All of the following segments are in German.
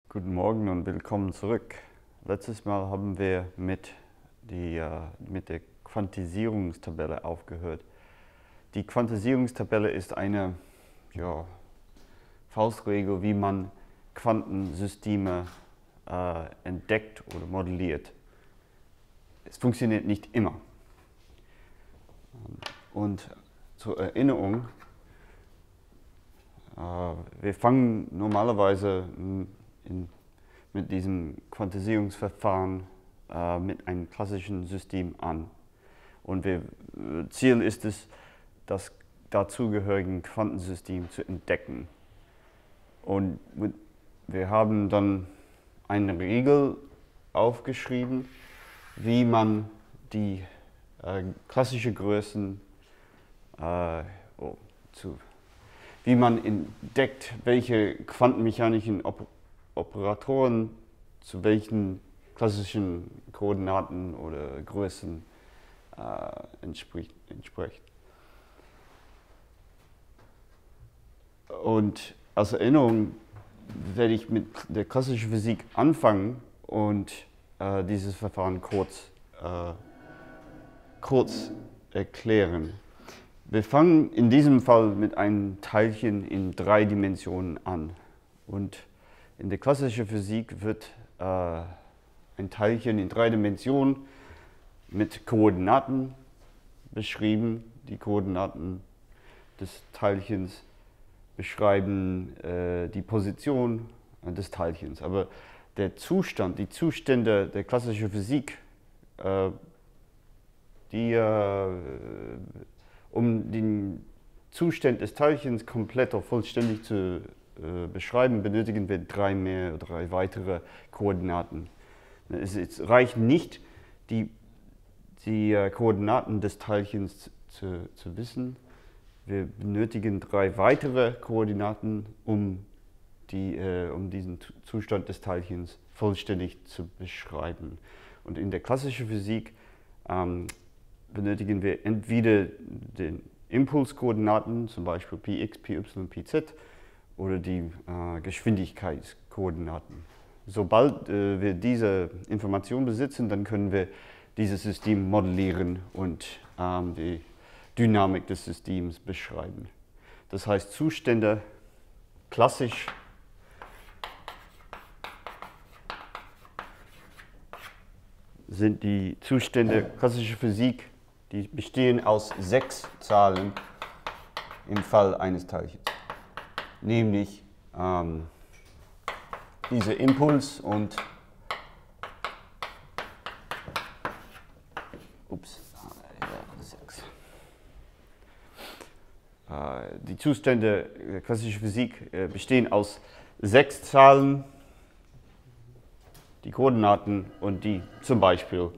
Guten Morgen und willkommen zurück. Letztes Mal haben wir mit der Quantisierungstabelle aufgehört. Die Quantisierungstabelle ist eine Faustregel, wie man Quantensysteme entdeckt oder modelliert. Es funktioniert nicht immer. Und zur Erinnerung, wir fangen normalerweise mit diesem Quantisierungsverfahren mit einem klassischen System an. Und Ziel ist es, das dazugehörige Quantensystem zu entdecken. Und wir haben dann eine Regel aufgeschrieben, wie man die klassischen Größen, wie man entdeckt, welche quantenmechanischen Operatoren zu welchen klassischen Koordinaten oder Größen entspricht. Und als Erinnerung werde ich mit der klassischen Physik anfangen und dieses Verfahren kurz erklären. Wir fangen in diesem Fall mit einem Teilchen in 3 Dimensionen an. Und in der klassischen Physik wird ein Teilchen in 3 Dimensionen mit Koordinaten beschrieben. Die Koordinaten des Teilchens beschreiben die Position des Teilchens. Aber die Zustände der klassischen Physik, um den Zustand des Teilchens komplett oder vollständig zu beschreiben, benötigen wir 3 weitere Koordinaten. Es reicht nicht, die Koordinaten des Teilchens zu wissen. Wir benötigen 3 weitere Koordinaten, um diesen Zustand des Teilchens vollständig zu beschreiben. Und in der klassischen Physik benötigen wir entweder den Impulskoordinaten, zum Beispiel Px, Py, Pz, oder die Geschwindigkeitskoordinaten. Sobald wir diese Information besitzen, dann können wir dieses System modellieren und die Dynamik des Systems beschreiben. Das heißt, Zustände klassisch sind die Zustände klassischer Physik, die bestehen aus 6 Zahlen im Fall eines Teilchens. Nämlich dieser Impuls und die Zustände der klassischen Physik bestehen aus 6 Zahlen, die Koordinaten und die zum Beispiel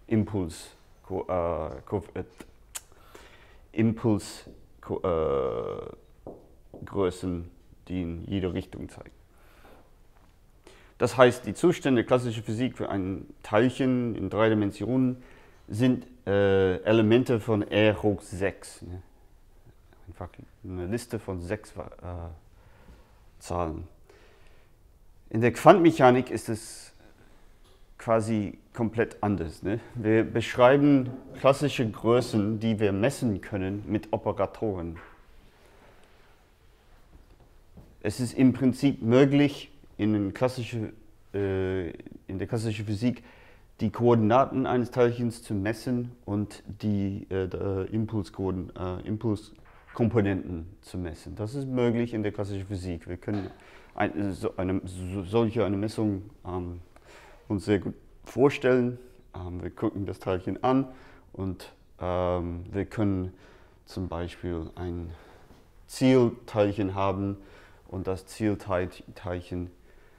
Impulsgrößen, die in jede Richtung zeigen. Das heißt, die Zustände klassischer Physik für ein Teilchen in 3 Dimensionen sind Elemente von R hoch 6. Ne? Einfach eine Liste von 6 Zahlen. In der Quantenmechanik ist es quasi komplett anders. Ne? Wir beschreiben klassische Größen, die wir messen können, mit Operatoren. Es ist im Prinzip möglich, in der klassischen Physik die Koordinaten eines Teilchens zu messen und die Impulskomponenten zu messen. Das ist möglich in der klassischen Physik. Wir können solche Messung uns sehr gut vorstellen. Wir gucken das Teilchen an und wir können zum Beispiel ein Zielteilchen haben und das Zielteilchen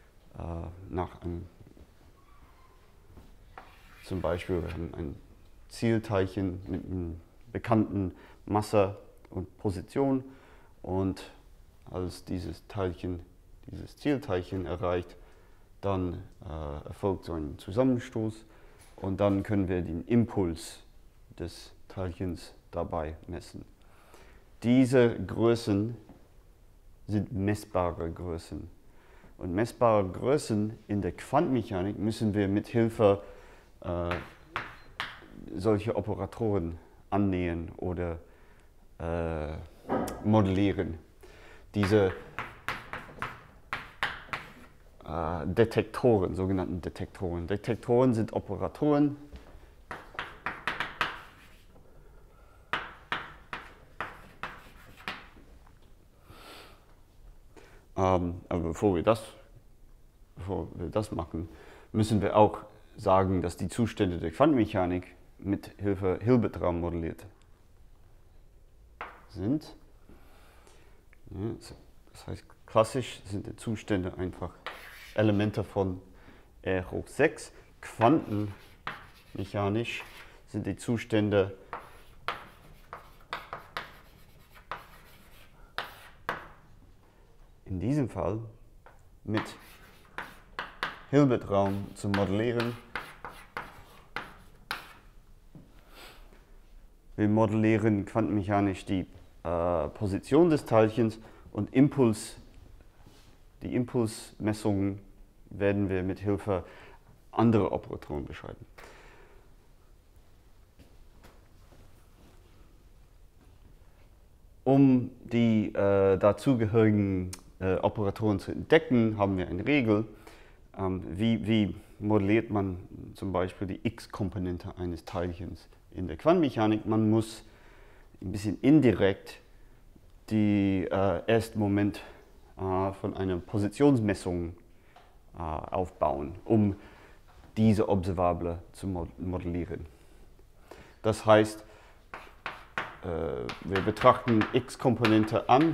zum Beispiel ein Zielteilchen mit einer bekannten Masse und Position, und als dieses Zielteilchen erreicht, dann erfolgt so ein Zusammenstoß und dann können wir den Impuls des Teilchens dabei messen. Diese Größen sind messbare Größen. Und messbare Größen in der Quantenmechanik müssen wir mit Hilfe solcher Operatoren annähern oder modellieren. Diese Detektoren, sogenannten Detektoren. Detektoren sind Operatoren, aber bevor wir das machen, müssen wir auch sagen, dass die Zustände der Quantenmechanik mit Hilfe Hilbertraum modelliert sind. Ja, das heißt, klassisch sind die Zustände einfach Elemente von R hoch 6. Quantenmechanisch sind die Zustände in diesem Fall mit Hilbertraum zu modellieren. Wir modellieren quantenmechanisch die Position des Teilchens und die Impulsmessungen werden wir mit Hilfe anderer Operatoren beschreiben. Um die dazugehörigen Operatoren zu entdecken, haben wir eine Regel. Wie modelliert man zum Beispiel die X-Komponente eines Teilchens in der Quantenmechanik? Man muss ein bisschen indirekt die ersten Moment von einer Positionsmessung aufbauen, um diese Observable zu modellieren. Das heißt, wir betrachten X-Komponente an.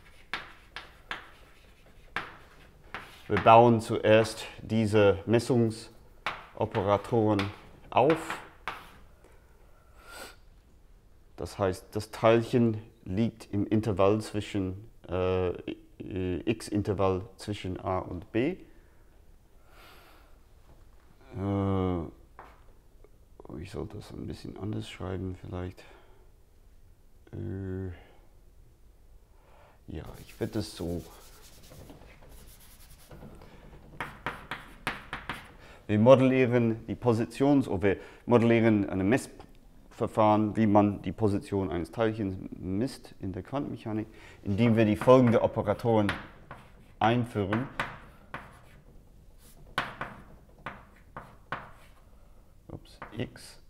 Wir bauen zuerst diese Messungsoperatoren auf. Das heißt, das Teilchen liegt im Intervall zwischen X-Intervall zwischen A und B. Ich sollte das ein bisschen anders schreiben vielleicht. Ja, ich werde es so. Wir modellieren die oder wir modellieren ein Messverfahren, wie man die Position eines Teilchens misst in der Quantenmechanik, indem wir die folgenden Operatoren einführen. X,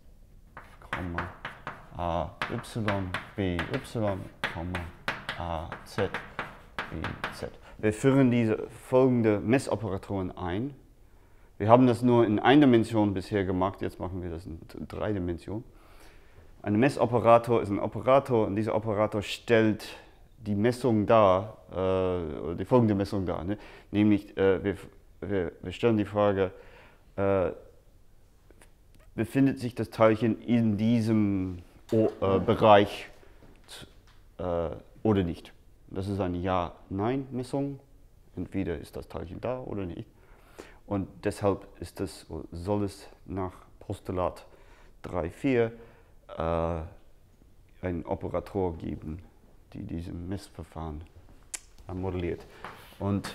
A, Y, B, Y, A, Z, B, Z. Wir führen diese folgenden Messoperatoren ein. Wir haben das nur in 1 Dimension bisher gemacht, jetzt machen wir das in 3 Dimensionen. Ein Messoperator ist ein Operator und dieser Operator stellt die Messung dar, die folgende Messung dar. Ne? Nämlich, wir stellen die Frage, befindet sich das Teilchen in diesem Bereich oder nicht? Das ist eine Ja-Nein-Messung. Entweder ist das Teilchen da oder nicht. Und deshalb soll es nach Postulat 3.4 einen Operator geben, die diesem Messverfahren modelliert. Und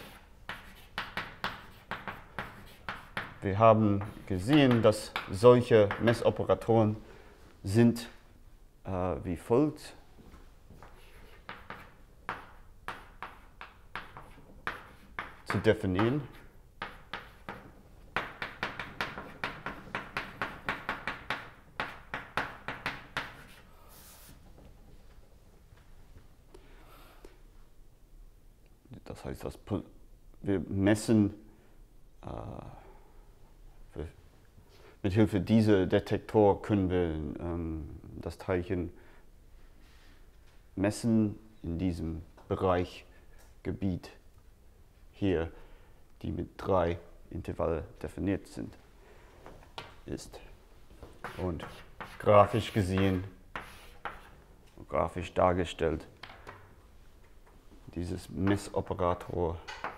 wir haben gesehen, dass solche Messoperatoren sind wie folgt. Zu definieren. Das heißt, wir messen mit Hilfe dieser Detektor können wir das Teilchen messen in diesem Bereich Gebiet hier, die mit 3 Intervalle definiert ist. Und grafisch gesehen, grafisch dargestellt, dieses Messoperator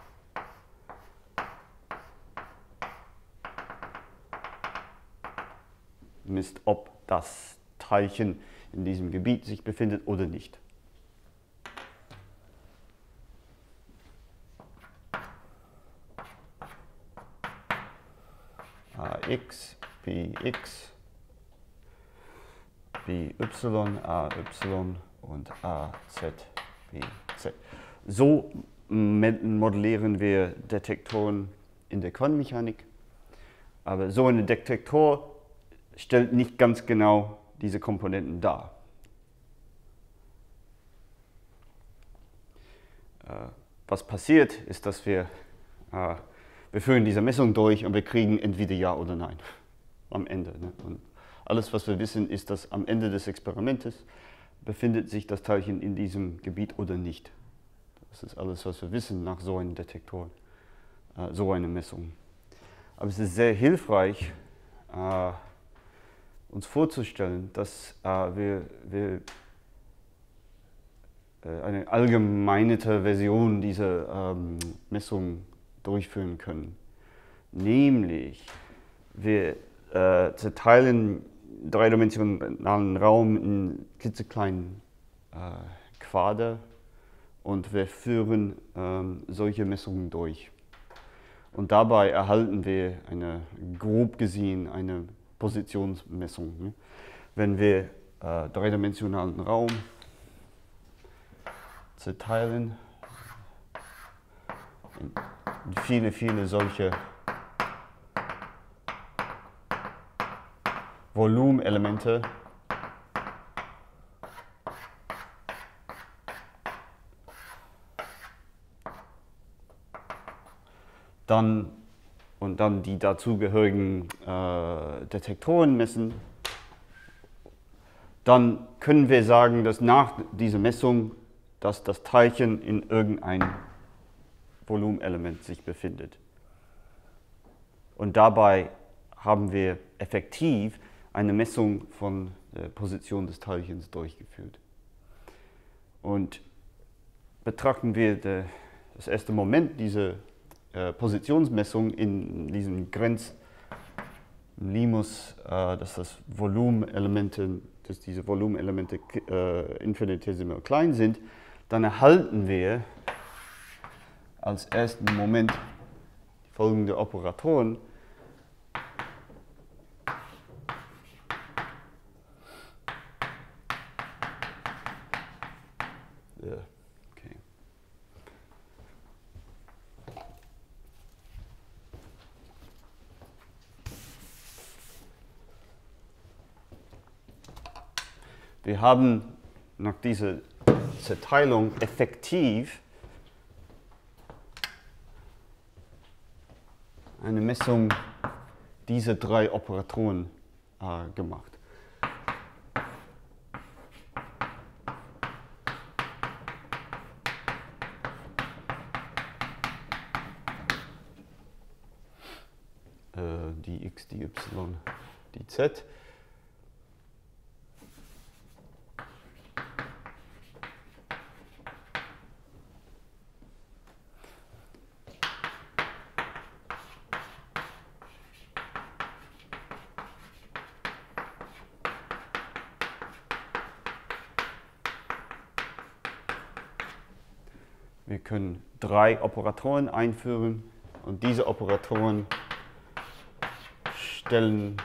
misst, ob das Teilchen in diesem Gebiet sich befindet oder nicht. AX, BX, BY, AY und AZ, BZ. So modellieren wir Detektoren in der Quantenmechanik, aber so ein Detektor stellt nicht ganz genau diese Komponenten dar. Was passiert, ist, dass wir führen diese Messung durch und wir kriegen entweder Ja oder Nein am Ende. Ne? Und alles, was wir wissen, ist, dass am Ende des Experimentes befindet sich das Teilchen in diesem Gebiet oder nicht. Das ist alles, was wir wissen nach so einem Detektor, so einer Messung. Aber es ist sehr hilfreich, uns vorzustellen, dass wir eine allgemeinerte Version dieser Messung durchführen können. Nämlich, wir zerteilen dreidimensionalen Raum in klitzekleinen Quader und wir führen solche Messungen durch. Und dabei erhalten wir grob gesehen eine Positionsmessung. Ne? Wenn wir dreidimensionalen Raum zerteilen in viele solche Volumenelemente, dann die dazugehörigen Detektoren messen, dann können wir sagen, dass nach dieser Messung dass das Teilchen in irgendein Volumenelement sich befindet. Und dabei haben wir effektiv eine Messung von der Position des Teilchens durchgeführt. Und betrachten wir das erste Moment diese Positionsmessung in diesem Grenzlimus, dass diese Volumenelemente infinitesimal klein sind, dann erhalten wir als ersten Moment folgende Operatoren. Okay. Wir haben nach dieser Zerteilung effektiv eine Messung dieser drei Operatoren gemacht. Die X, die Y, die Z. Wir können drei Operatoren einführen und diese Operatoren stellen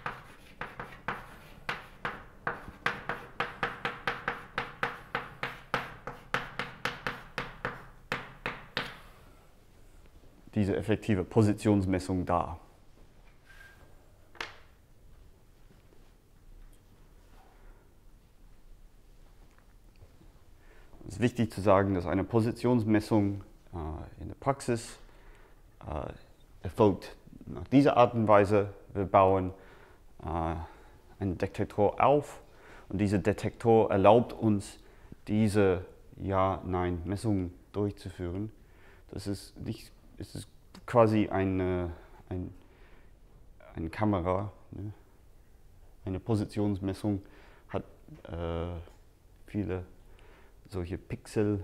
diese effektive Positionsmessung dar. Es ist wichtig zu sagen, dass eine Positionsmessung in der Praxis erfolgt nach dieser Art und Weise. Wir bauen einen Detektor auf und dieser Detektor erlaubt uns, diese Ja-Nein-Messungen durchzuführen. Es ist quasi eine Kamera. Ne? Eine Positionsmessung hat viele solche Pixel,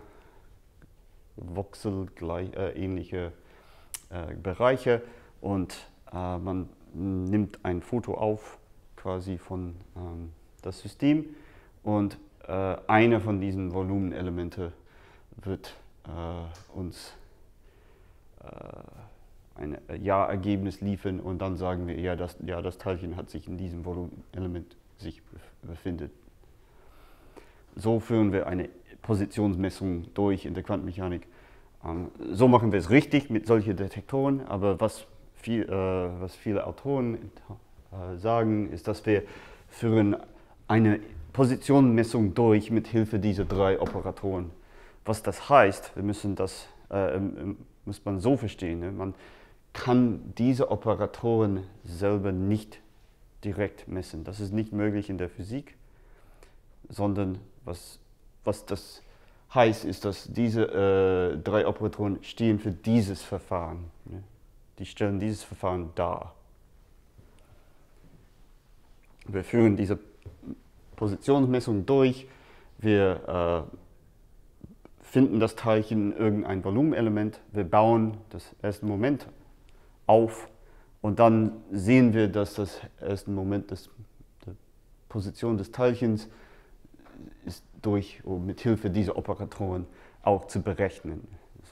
Voxel ähnliche Bereiche und man nimmt ein Foto auf quasi von das System und eine von diesen Volumenelemente wird uns ein Ja-Ergebnis liefern und dann sagen wir, ja, das Teilchen hat sich in diesem Volumenelement sich befindet. So führen wir eine Positionsmessung durch in der Quantenmechanik. So machen wir es richtig mit solchen Detektoren, aber was viele Autoren sagen, ist, dass wir führen eine Positionsmessung durch mit Hilfe dieser 3 Operatoren. Was das heißt, muss man so verstehen, ne? Man kann diese Operatoren selber nicht direkt messen. Das ist nicht möglich in der Physik, sondern was das heißt, ist, dass diese 3 Operatoren stehen für dieses Verfahren. Ne? Die stellen dieses Verfahren dar. Wir führen diese Positionsmessung durch, wir finden das Teilchen in irgendein Volumenelement, wir bauen das erste Moment auf und dann sehen wir, dass das erste Moment der Position des Teilchens ist mit Hilfe dieser Operatoren auch zu berechnen.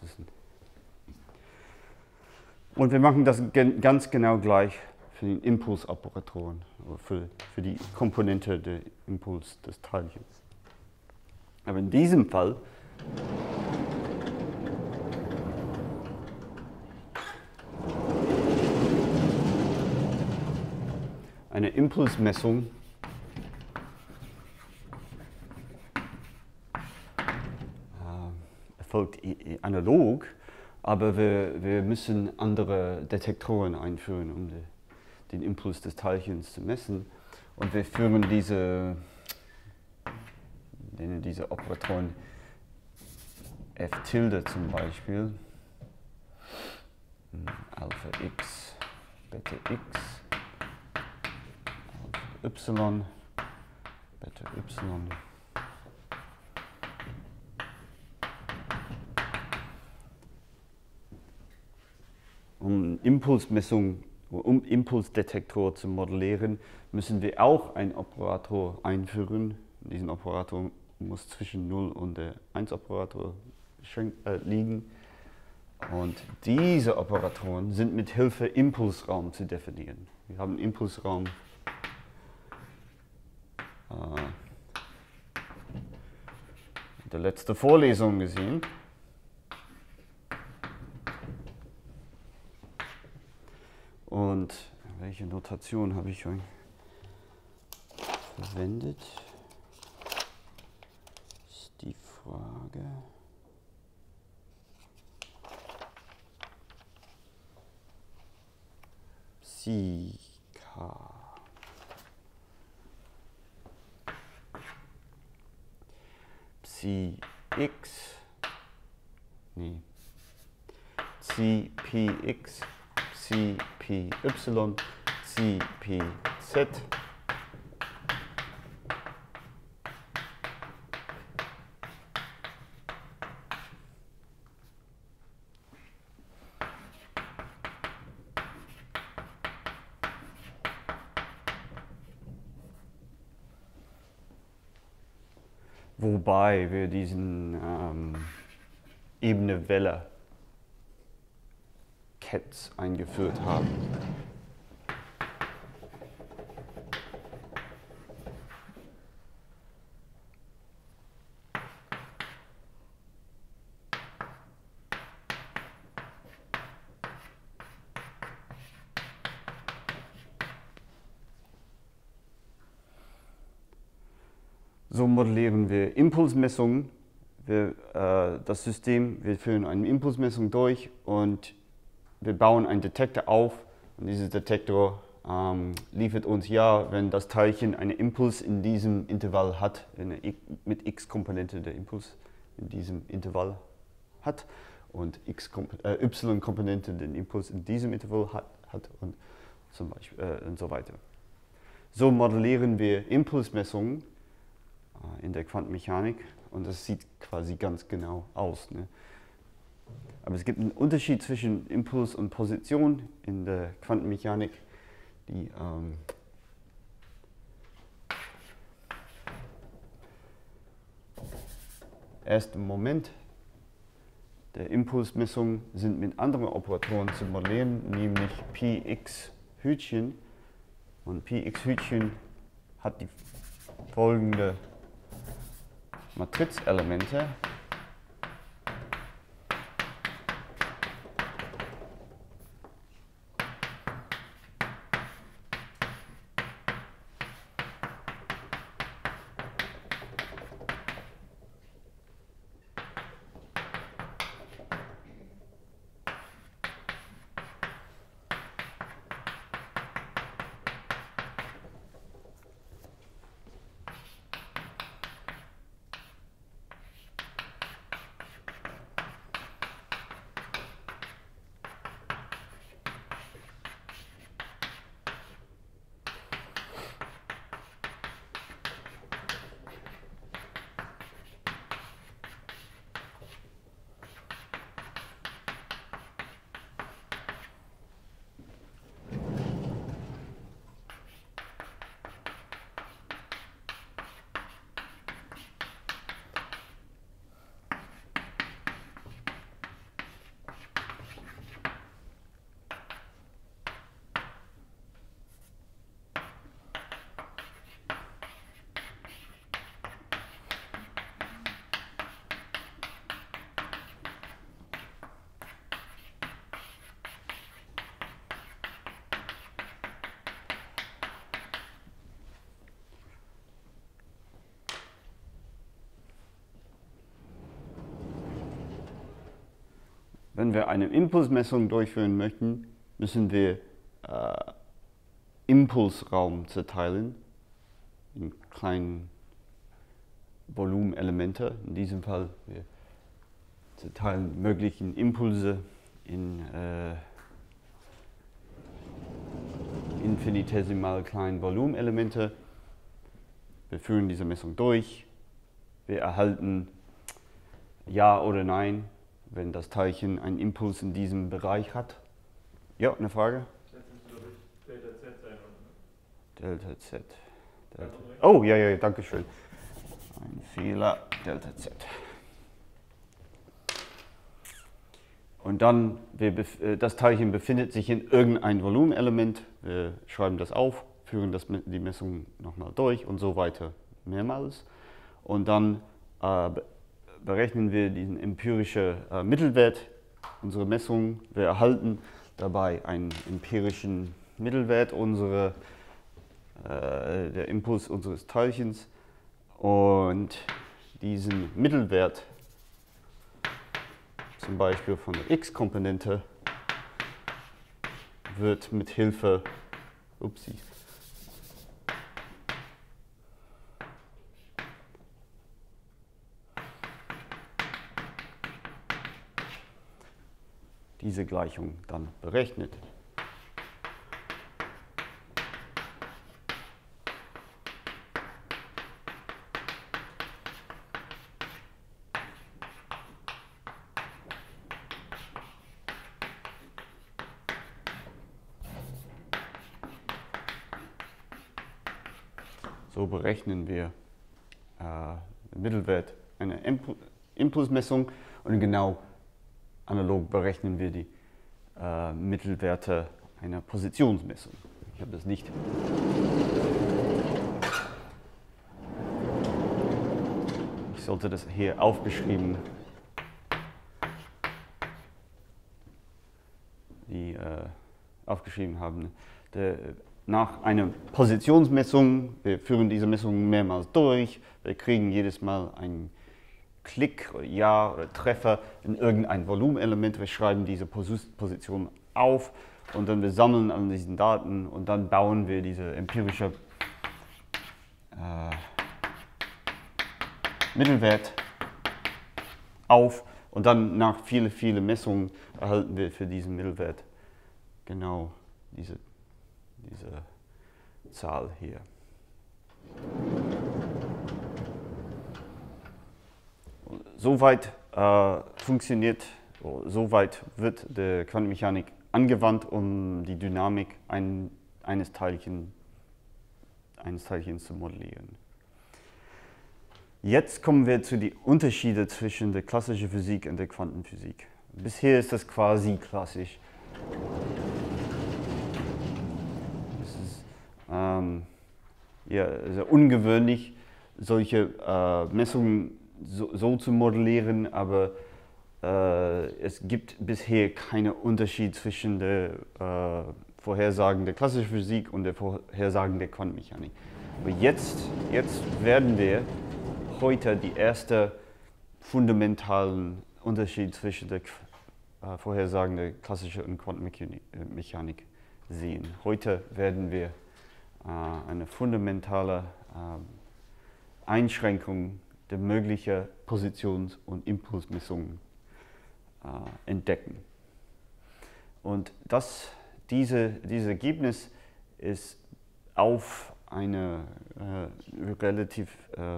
Und wir machen das ganz genau gleich für die Impulsoperatoren, für die Komponente der Impuls des Teilchens. Aber in diesem Fall eine Impulsmessung erfolgt analog, aber wir müssen andere Detektoren einführen, um den Impuls des Teilchens zu messen. Und wir führen diese Operatoren F tilde zum Beispiel, Alpha x, Beta x, Alpha y, Beta y. Um Impulsdetektor zu modellieren, müssen wir auch einen Operator einführen. Diesen Operator muss zwischen 0 und der 1-Operator liegen. Und diese Operatoren sind mit Hilfe Impulsraum zu definieren. Wir haben Impulsraum in der letzten Vorlesung gesehen. Und welche Notation habe ich schon verwendet? Ist die Frage. Psi K. Psi X. Nee. Psi Px. Psi Py, Psi Pz. Wobei wir diesen Ebene-Welle Cats eingeführt haben. So modellieren wir Impulsmessungen. Das System, wir führen eine Impulsmessung durch und wir bauen einen Detektor auf und dieser Detektor liefert uns ja, wenn das Teilchen einen Impuls in diesem Intervall hat, mit x-Komponente der Impuls in diesem Intervall hat und y-Komponente den Impuls in diesem Intervall hat und, zum Beispiel, und so weiter. So modellieren wir Impulsmessungen in der Quantenmechanik und das sieht quasi ganz genau aus. Ne? Aber es gibt einen Unterschied zwischen Impuls und Position in der Quantenmechanik, die erste Moment der Impulsmessung sind mit anderen Operatoren zu modellieren, nämlich Px-Hütchen. Und Px-Hütchen hat die folgende Matrizelemente. Wenn wir eine Impulsmessung durchführen möchten, müssen wir Impulsraum zerteilen in kleinen Volumenelemente. In diesem Fall wir zerteilen möglichen Impulse in infinitesimal kleinen Volumenelemente. Wir führen diese Messung durch. Wir erhalten Ja oder Nein, wenn das Teilchen einen Impuls in diesem Bereich hat. Ja, eine Frage? Das müsste, glaube ich, Delta Z sein. Delta Z. Delta. Oh, ja, danke schön. Ein Fehler, Delta Z. Und dann, das Teilchen befindet sich in irgendein Volumenelement. Wir schreiben das auf, führen die Messung nochmal durch und so weiter mehrmals. Und dann berechnen wir diesen empirischen Mittelwert unserer Messung. Wir erhalten dabei einen empirischen Mittelwert der Impuls unseres Teilchens. Und diesen Mittelwert, zum Beispiel von der x-Komponente, wird mit Hilfe diese Gleichung dann berechnet. So berechnen wir den Mittelwert einer Impulsmessung und genau analog berechnen wir die Mittelwerte einer Positionsmessung. Ich habe das nicht. Ich sollte das hier aufgeschrieben haben. Nach einer Positionsmessung, wir führen diese Messung mehrmals durch, wir kriegen jedes Mal einen Klick, oder Ja oder Treffer in irgendein Volumenelement, wir schreiben diese Position auf und dann wir sammeln all diesen Daten und dann bauen wir diese empirische Mittelwert auf und dann nach vielen Messungen erhalten wir für diesen Mittelwert genau diese Zahl hier. Soweit soweit wird die Quantenmechanik angewandt, um die Dynamik eines Teilchens zu modellieren. Jetzt kommen wir zu den Unterschieden zwischen der klassischen Physik und der Quantenphysik. Bisher ist das quasi klassisch. Es ist ja, sehr ungewöhnlich, solche Messungen so zu modellieren, aber es gibt bisher keinen Unterschied zwischen der Vorhersagen der klassischen Physik und der Vorhersagen der Quantenmechanik. Aber jetzt werden wir heute die ersten fundamentalen Unterschied zwischen der Vorhersagen der klassischen und Quantenmechanik sehen. Heute werden wir eine fundamentale Einschränkung der möglichen Positions- und Impulsmessungen entdecken. Und dieses Ergebnis ist auf eine relativ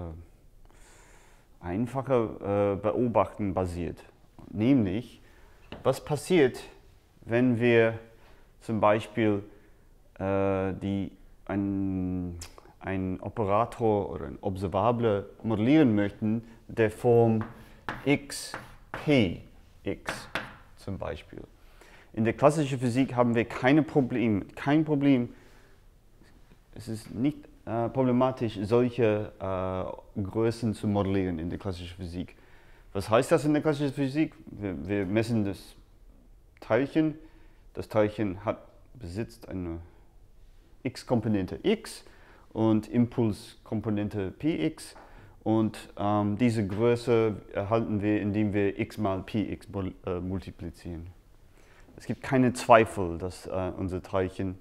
einfache Beobachtung basiert. Nämlich, was passiert, wenn wir zum Beispiel einen Operator oder ein Observable modellieren möchten, der Form x, p, x zum Beispiel. In der klassischen Physik haben wir kein Problem. Es ist nicht problematisch, solche Größen zu modellieren in der klassischen Physik. Was heißt das in der klassischen Physik? Wir messen das Teilchen. Das Teilchen besitzt eine x-Komponente x und Impulskomponente px. Und diese Größe erhalten wir, indem wir x mal px multiplizieren. Es gibt keine Zweifel, dass unser Teilchen,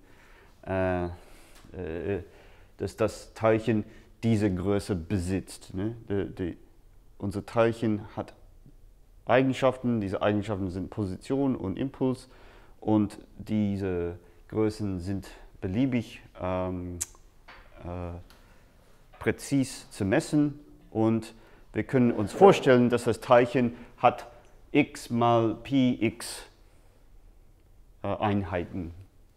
dass das Teilchen diese Größe besitzt. Ne? Unser Teilchen hat Eigenschaften, diese Eigenschaften sind Position und Impuls und diese Größen sind beliebig präzis zu messen und wir können uns vorstellen, dass das Teilchen hat x mal px Einheiten.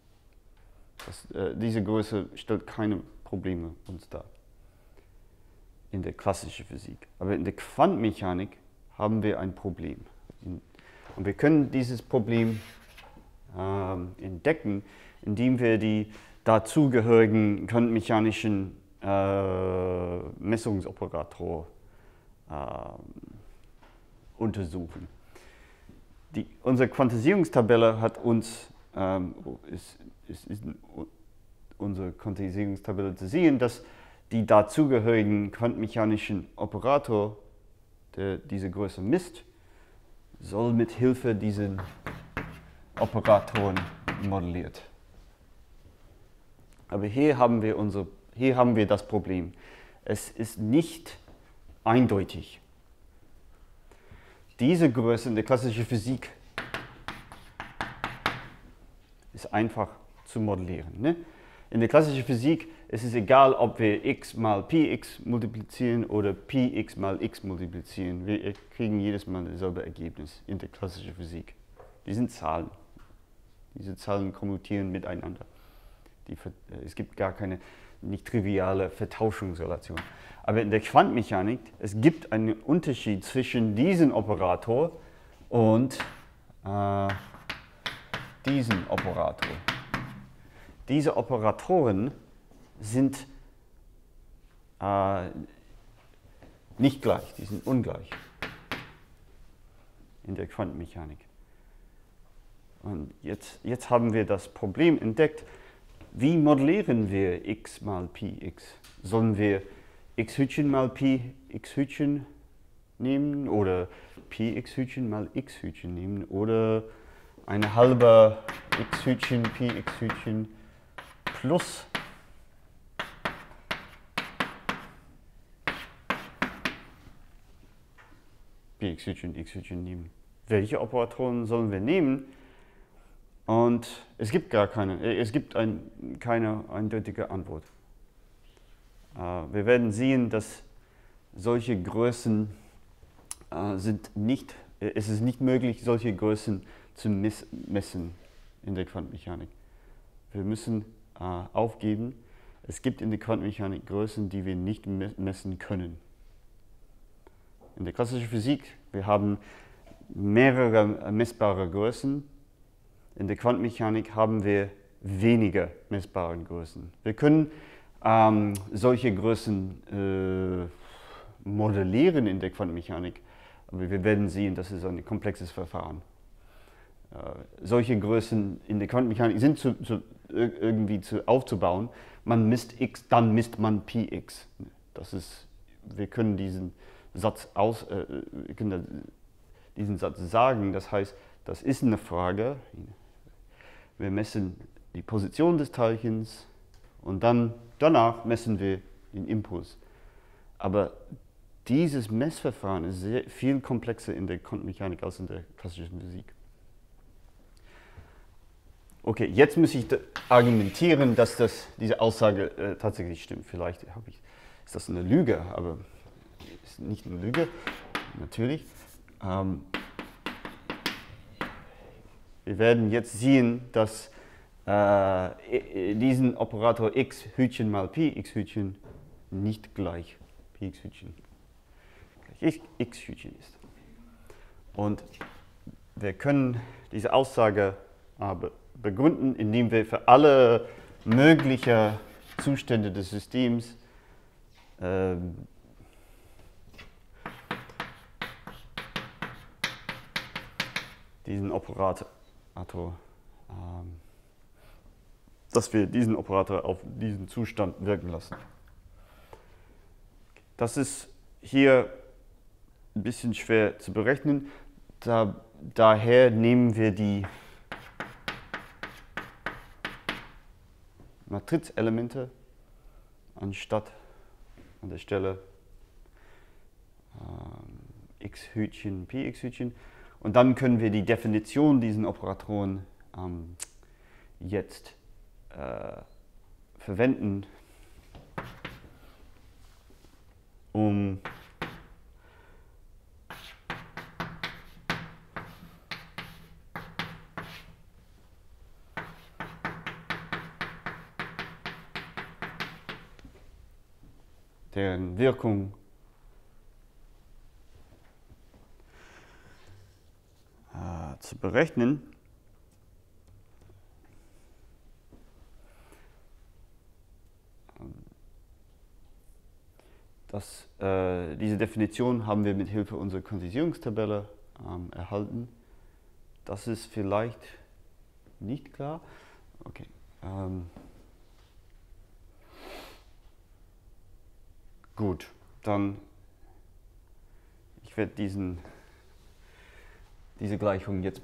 Diese Größe stellt keine Probleme uns dar in der klassischen Physik. Aber in der Quantenmechanik haben wir ein Problem. Und wir können dieses Problem entdecken, indem wir die dazugehörigen quantenmechanischen Messungsoperator untersuchen. Unsere Quantisierungstabelle hat uns, ist unsere Quantisierungstabelle zu sehen, dass die dazugehörigen quantenmechanischen Operator, der diese Größe misst, soll mit Hilfe dieser Operatoren modelliert. Aber hier haben wir das Problem. Es ist nicht eindeutig. Diese Größe in der klassischen Physik ist einfach zu modellieren. Ne? In der klassischen Physik ist es egal, ob wir x mal px multiplizieren oder px mal x multiplizieren. Wir kriegen jedes Mal dasselbe Ergebnis in der klassischen Physik. Die sind Zahlen. Diese Zahlen kommutieren miteinander. Es gibt gar keine nicht triviale Vertauschungsrelation. Aber in der Quantenmechanik, es gibt einen Unterschied zwischen diesem Operator und diesem Operator. Diese Operatoren sind nicht gleich, die sind ungleich in der Quantenmechanik. Und jetzt haben wir das Problem entdeckt, wie modellieren wir x mal px? Sollen wir x Hütchen mal px Hütchen nehmen oder px Hütchen mal x Hütchen nehmen oder eine halbe x Hütchen px Hütchen plus px Hütchen x Hütchen nehmen? Welche Operatoren sollen wir nehmen? Und es gibt keine eindeutige Antwort. Wir werden sehen, dass solche Größen es ist nicht möglich, solche Größen zu messen in der Quantenmechanik. Wir müssen aufgeben, es gibt in der Quantenmechanik Größen, die wir nicht messen können. in der klassischen Physik, wir haben mehrere messbare Größen. In der Quantenmechanik haben wir weniger messbare Größen. Wir können solche Größen modellieren in der Quantenmechanik, aber wir werden sehen, das ist ein komplexes Verfahren. Solche Größen in der Quantenmechanik sind irgendwie aufzubauen. Man misst x, dann misst man Px. Wir können diesen Satz sagen, das heißt, das ist eine Frage. Wir messen die Position des Teilchens und danach messen wir den Impuls. Aber dieses Messverfahren ist viel komplexer in der Quantenmechanik als in der klassischen Physik. Okay, jetzt muss ich argumentieren, dass diese Aussage tatsächlich stimmt. Vielleicht ist das eine Lüge, aber es ist nicht eine Lüge, natürlich. Wir werden jetzt sehen, dass diesen Operator x Hütchen mal px Hütchen nicht gleich px Hütchen gleich x Hütchen ist. Und wir können diese Aussage begründen, indem wir für alle möglichen Zustände des Systems diesen Operator auf diesen Zustand wirken lassen. Das ist hier ein bisschen schwer zu berechnen. Daher nehmen wir die Matrizelemente anstatt an der Stelle x Hütchen, px Hütchen. Und dann können wir die Definition dieser Operatoren jetzt verwenden, um deren Wirkung zu berechnen. Diese Definition haben wir mit Hilfe unserer Quantisierungstabelle erhalten. Das ist vielleicht nicht klar. Okay. Gut, dann ich werde diese Gleichung jetzt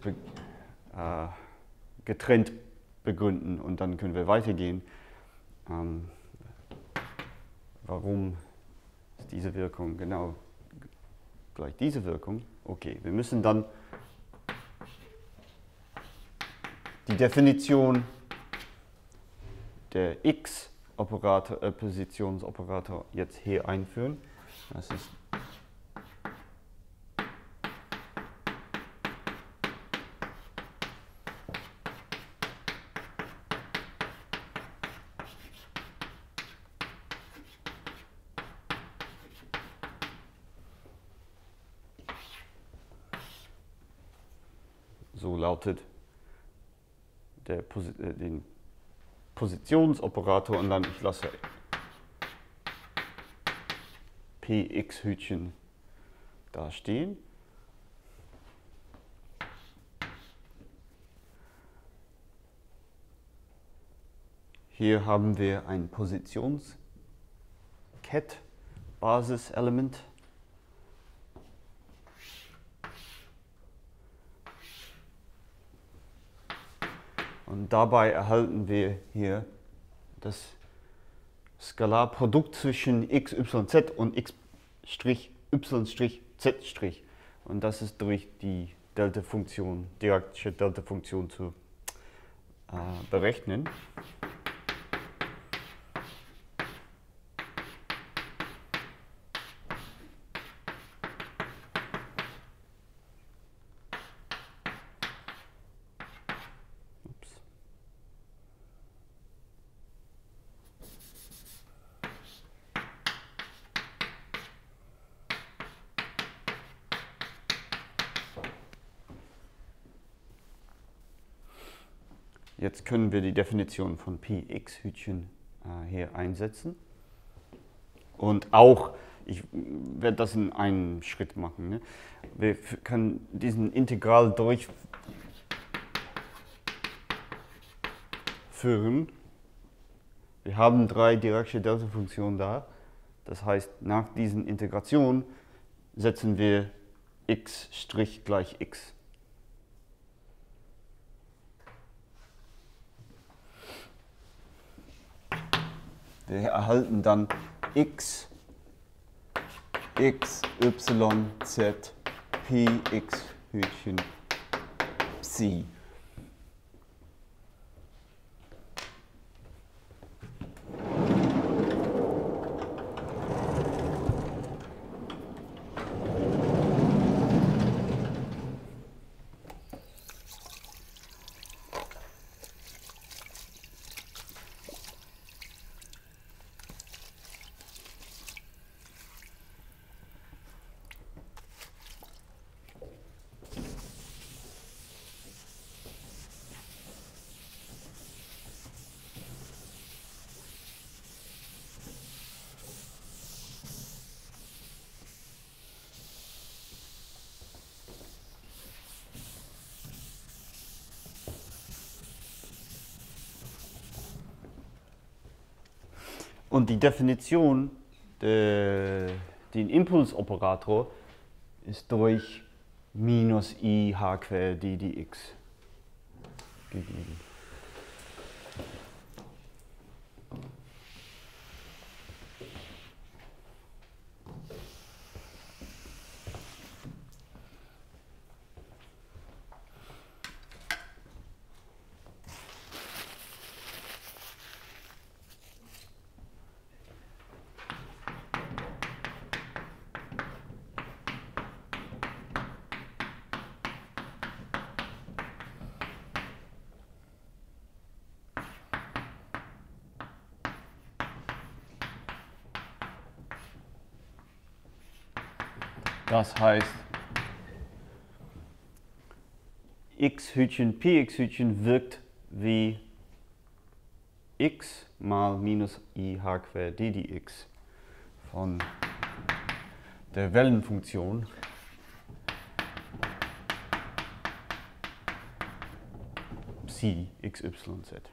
getrennt begründen und dann können wir weitergehen. Warum ist diese Wirkung genau gleich diese Wirkung? Okay, wir müssen dann die Definition der X-Positionsoperator jetzt hier einführen. Das ist so lautet den Positionsoperator und dann ich lasse px Hütchen da stehen. Hier haben wir ein Positions-Ket-Basiselement. Und dabei erhalten wir hier das Skalarprodukt zwischen x, y, z und x', y', z'. Und das ist durch die Delta-Funktion, diakrische Delta-Funktion zu berechnen. Jetzt können wir die Definition von Px-Hütchen hier einsetzen. Und auch, ich werde das in einem Schritt machen. Ne? Wir können diesen Integral durchführen. Wir haben 3 Diracsche Delta-Funktionen da. Das heißt, nach diesen Integrationen setzen wir x' gleich x. Wir erhalten dann x, y, z, p, x, Hütchen, psi. Und die Definition, den Impulsoperator, ist durch minus I h quer d dx gegeben. Das heißt, x-Hütchen, px-Hütchen wirkt wie x mal minus I h quer d dx von der Wellenfunktion psi xyz.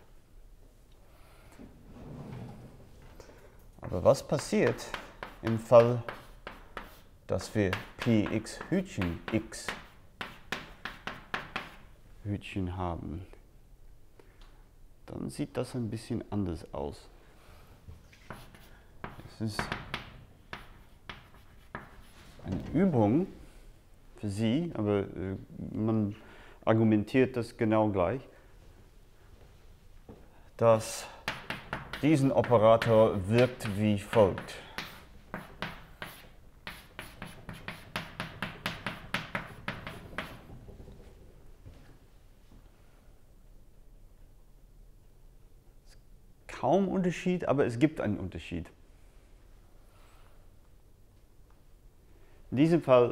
Aber was passiert im Fall, dass wir px Hütchen x Hütchen haben? Dann sieht das ein bisschen anders aus. Es ist eine Übung für Sie, aber man argumentiert das genau gleich, dass diesen Operator wirkt wie folgt. Kaum Unterschied, aber es gibt einen Unterschied. In diesem Fall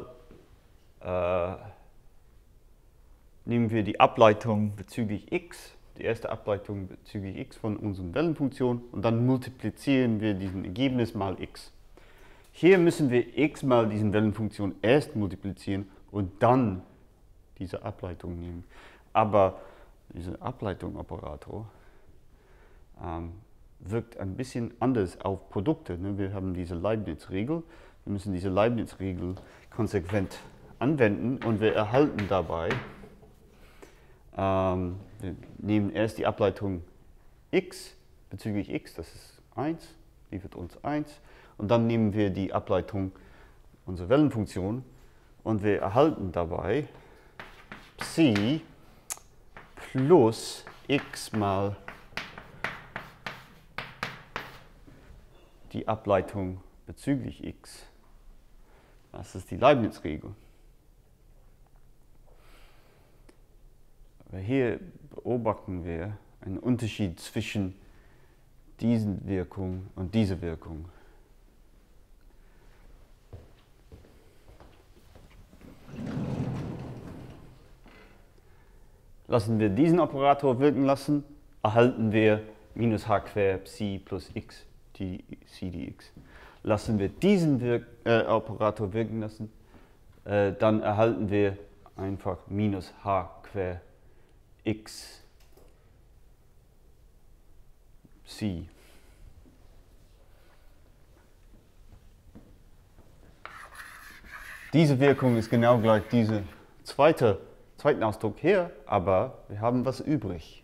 nehmen wir die Ableitung bezüglich x, die erste Ableitung bezüglich x von unseren Wellenfunktionen, und dann multiplizieren wir diesen Ergebnis mal x. Hier müssen wir x mal diesen Wellenfunktion erst multiplizieren und dann diese Ableitung nehmen. Aber dieser Ableitungsoperator wirkt ein bisschen anders auf Produkte. Wir haben diese Leibniz-Regel. Wir müssen diese Leibniz-Regel konsequent anwenden und wir erhalten dabei, wir nehmen erst die Ableitung x bezüglich x, das ist 1, liefert uns 1, und dann nehmen wir die Ableitung unserer Wellenfunktion und wir erhalten dabei psi plus x mal die Ableitung bezüglich x. Das ist die Leibniz-Regel. Aber hier beobachten wir einen Unterschied zwischen diesen Wirkung und dieser Wirkung. Lassen wir diesen Operator wirken lassen, erhalten wir minus h quer psi plus x c dx. Lassen wir diesen Operator wirken lassen, dann erhalten wir einfach minus h quer x psi. Diese Wirkung ist genau gleich dieser zweiten Ausdruck hier, aber wir haben was übrig.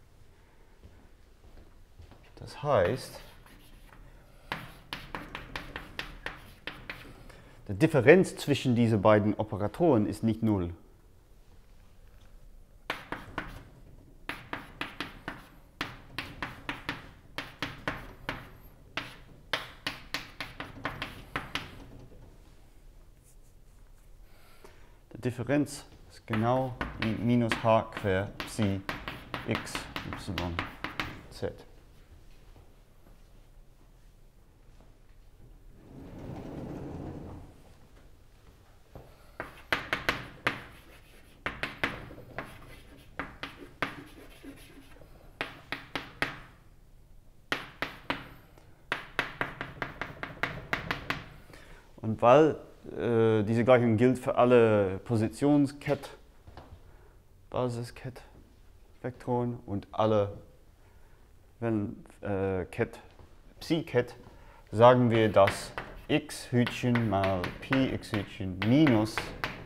Das heißt, die Differenz zwischen diesen beiden Operatoren ist nicht 0. Die Differenz ist genau wie minus h quer psi x y z. Und weil diese Gleichung gilt für alle Positionskett, Basiskett-Vektoren und alle Psi-Kett, sagen wir, dass x Hütchen mal px Hütchen minus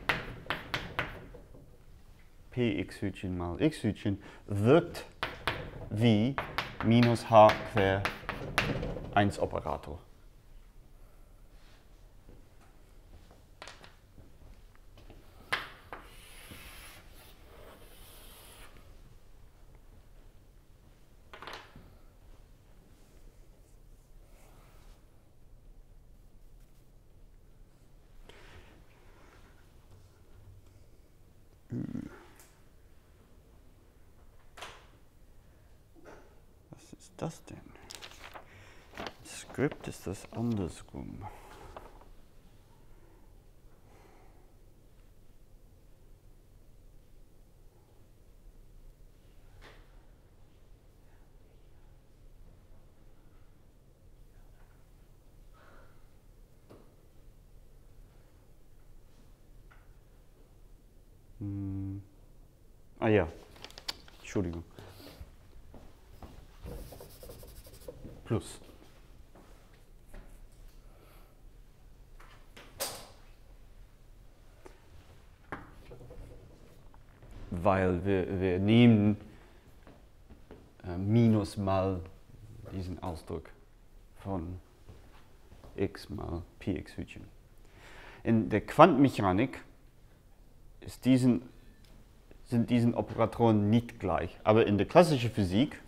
px Hütchen mal x Hütchen wirkt wie minus h quer 1 Operator. Was ist das denn? Das Skript ist das andersrum. Ah ja, Entschuldigung. Plus. Weil wir nehmen minus mal diesen Ausdruck von x mal px Hütchen. In der Quantenmechanik sind diesen Operatoren nicht gleich, aber in der klassischen Physik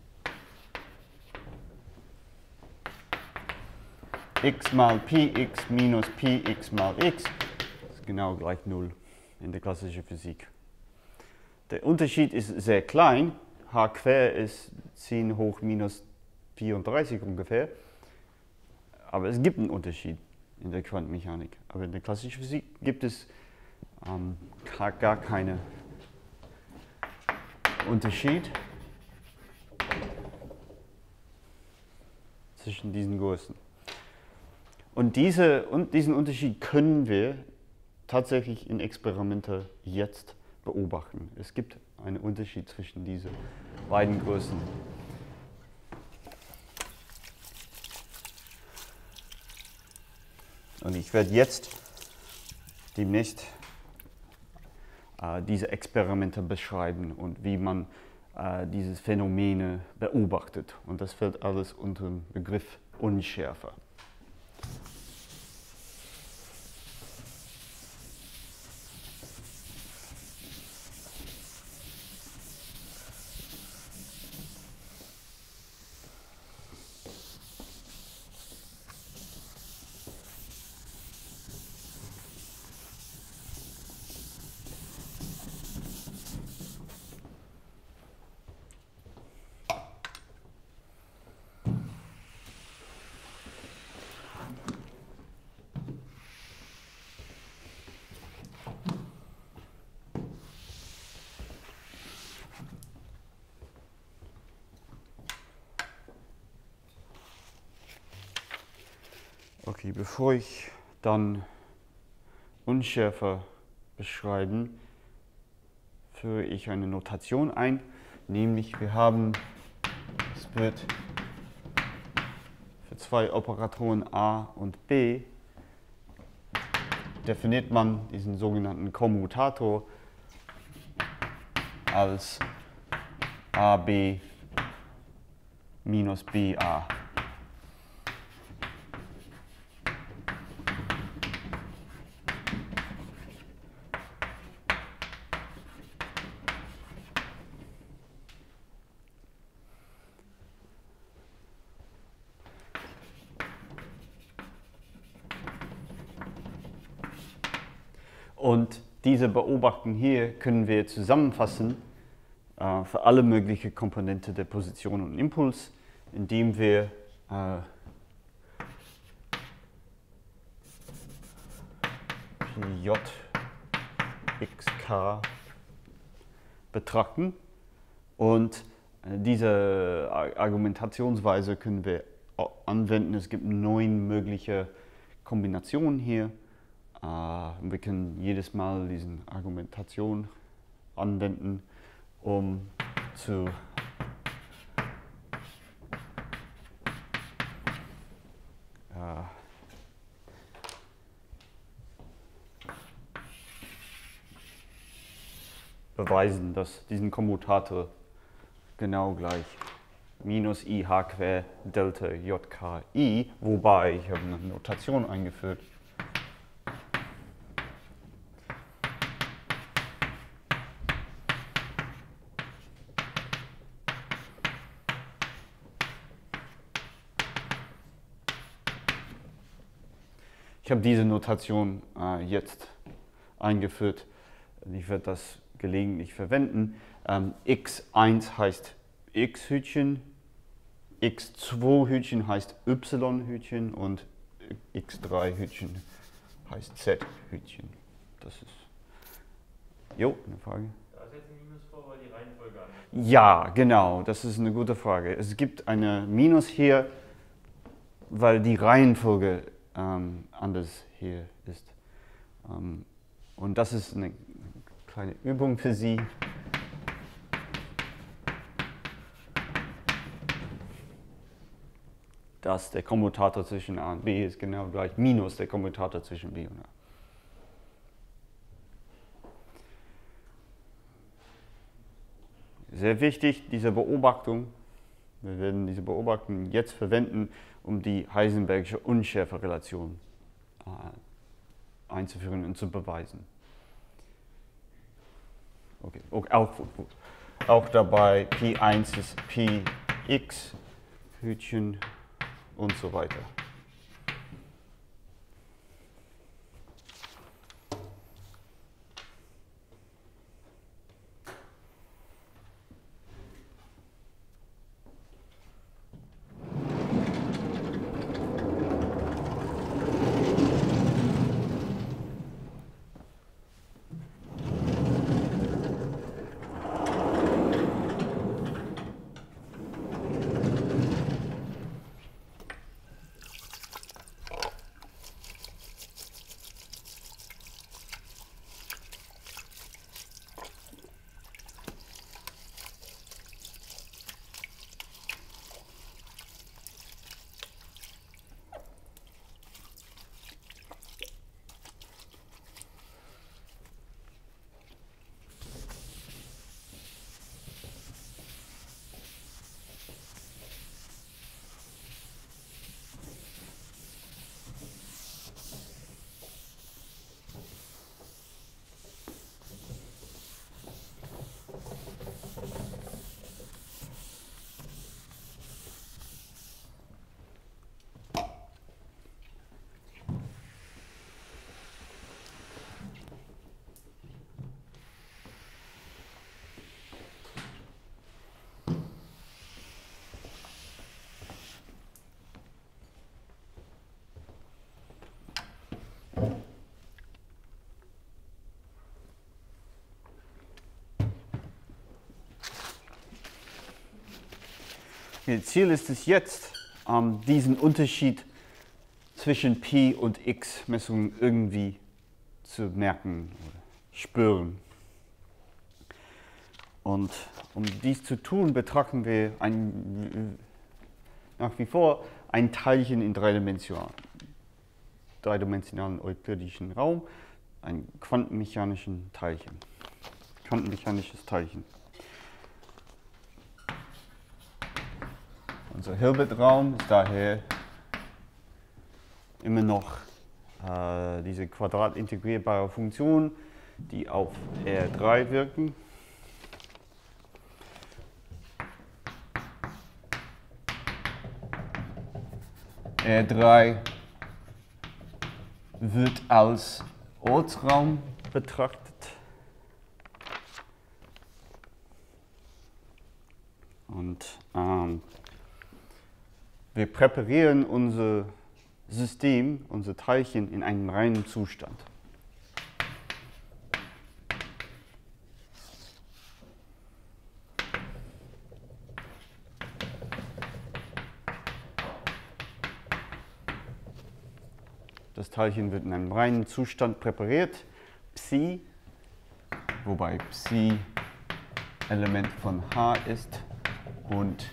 x mal px minus px mal x ist genau gleich 0 in der klassischen Physik. Der Unterschied ist sehr klein, h quer ist 10 hoch minus 34 ungefähr, aber es gibt einen Unterschied in der Quantenmechanik. Aber in der klassischen Physik gibt es gar keinen Unterschied zwischen diesen Größen. Und diesen Unterschied können wir tatsächlich in Experimenten jetzt beobachten. Es gibt einen Unterschied zwischen diesen beiden Größen. Und ich werde jetzt demnächst diese Experimente beschreiben und wie man diese Phänomene beobachtet. Und das fällt alles unter den Begriff Unschärfe. Okay, bevor ich dann Unschärfe beschreiben, führe ich eine Notation ein, nämlich wir haben, es wird für zwei Operatoren A und B, definiert man diesen sogenannten Kommutator als AB minus BA. Und diese Beobachtung hier können wir zusammenfassen für alle möglichen Komponenten der Position und Impuls, indem wir Pjxk betrachten. Und diese Argumentationsweise können wir anwenden. Es gibt 9 mögliche Kombinationen hier. Wir können jedes Mal diese Argumentation anwenden, um zu beweisen, dass diesen Kommutator genau gleich minus IH quer Delta JKI, wobei ich habe eine Notation eingeführt. Ich habe diese Notation jetzt eingeführt. Ich werde das gelegentlich verwenden. x1 heißt x-Hütchen, x2-Hütchen heißt y-Hütchen und x3-Hütchen heißt z-Hütchen. Das ist. Jo, eine Frage. Da ist jetzt ein Minus vor, weil die Reihenfolge anders ist. Ja, genau, das ist eine gute Frage. Es gibt eine Minus hier, weil die Reihenfolge anders hier ist. Und das ist eine kleine Übung für Sie. Dass der Kommutator zwischen A und B ist genau gleich minus der Kommutator zwischen B und A. Sehr wichtig, diese Beobachtung. Wir werden diese Beobachtung jetzt verwenden, um die Heisenbergische Unschärferelation einzuführen und zu beweisen. Okay. Auch dabei P1 ist Px, Hütchen und so weiter. Ziel ist es jetzt, diesen Unterschied zwischen Pi und X Messungen irgendwie zu merken oder spüren. Und um dies zu tun, betrachten wir nach wie vor ein Teilchen in dreidimensionalen euklidischen Raum, ein quantenmechanisches Teilchen. Unser Hilbert-Raum ist daher immer noch diese quadratintegrierbare Funktion, die auf R3 wirken. R3 wird als Ortsraum betrachtet. Und wir präparieren unser System, unser Teilchen in einem reinen Zustand. Das Teilchen wird in einem reinen Zustand präpariert, Psi, wobei Psi Element von H ist und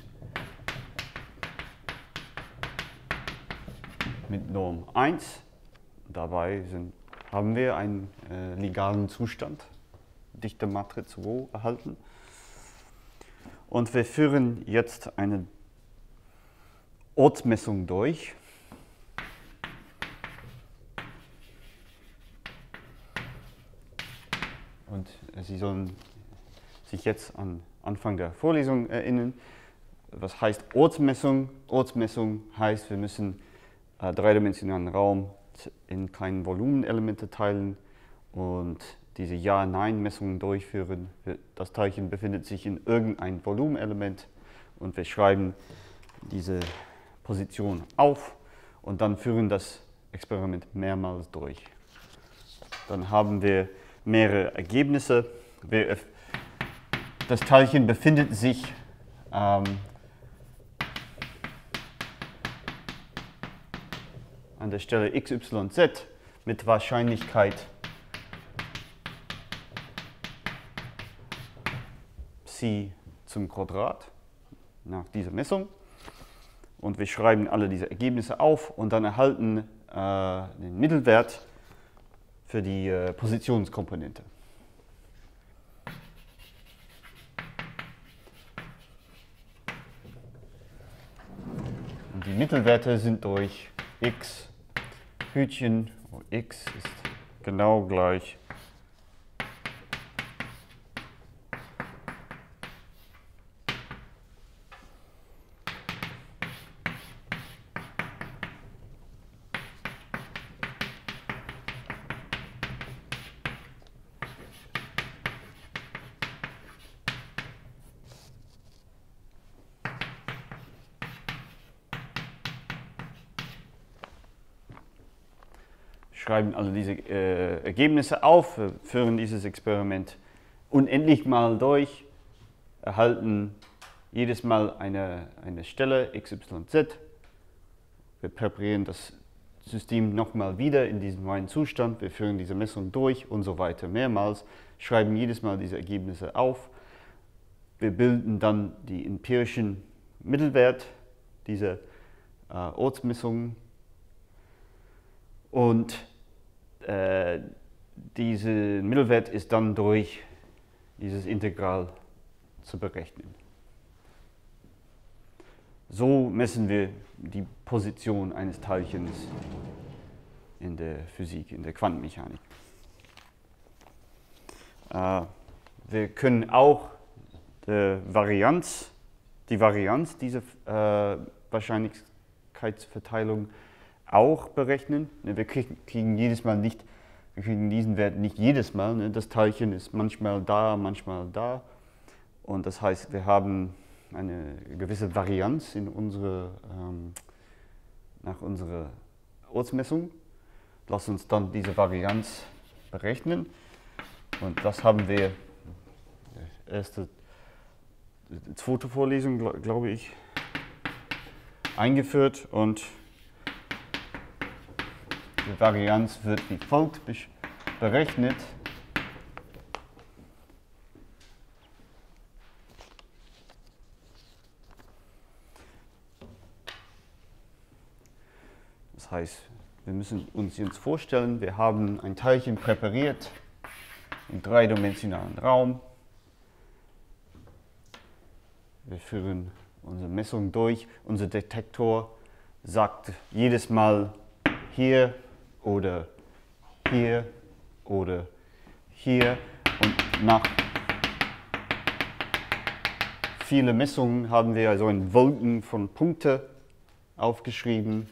mit Norm 1. Dabei haben wir einen legalen Zustand, dichte Matrix Rho erhalten. Und wir führen jetzt eine Ortsmessung durch. Und Sie sollen sich jetzt an Anfang der Vorlesung erinnern. Was heißt Ortsmessung? Ortsmessung heißt, wir müssen dreidimensionalen Raum in kleine Volumenelemente teilen und diese Ja-Nein-Messungen durchführen. Das Teilchen befindet sich in irgendein Volumenelement und wir schreiben diese Position auf und dann führen das Experiment mehrmals durch. Dann haben wir mehrere Ergebnisse. Das Teilchen befindet sich an der Stelle XYZ mit Wahrscheinlichkeit Psi zum Quadrat nach dieser Messung. Und wir schreiben alle diese Ergebnisse auf und dann erhalten den Mittelwert für die Positionskomponente. Und die Mittelwerte sind durch x Hütchen, wo x ist genau gleich schreiben also diese Ergebnisse auf, führen dieses Experiment unendlich mal durch, erhalten jedes Mal eine Stelle XYZ. Wir präparieren das System nochmal wieder in diesem reinen Zustand, wir führen diese Messung durch und so weiter mehrmals, schreiben jedes Mal diese Ergebnisse auf. Wir bilden dann die empirischen Mittelwert dieser Ortsmessungen und dieser Mittelwert ist dann durch dieses Integral zu berechnen. So messen wir die Position eines Teilchens in der Physik, in der Quantenmechanik. Wir können auch die Varianz dieser Wahrscheinlichkeitsverteilung auch berechnen. Wir kriegen diesen Wert nicht jedes Mal. Das Teilchen ist manchmal da, manchmal da. Und das heißt, wir haben eine gewisse Varianz nach unserer Ortsmessung. Lass uns dann diese Varianz berechnen. Und das haben wir zweite Vorlesung, glaube ich, eingeführt. Und Die Varianz wird wie folgt berechnet. Das heißt, wir müssen uns jetzt vorstellen, wir haben ein Teilchen präpariert im dreidimensionalen Raum. Wir führen unsere Messung durch. Unser Detektor sagt jedes Mal hier oder hier oder hier. Und nach vielen Messungen haben wir also einen Wolken von Punkten aufgeschrieben.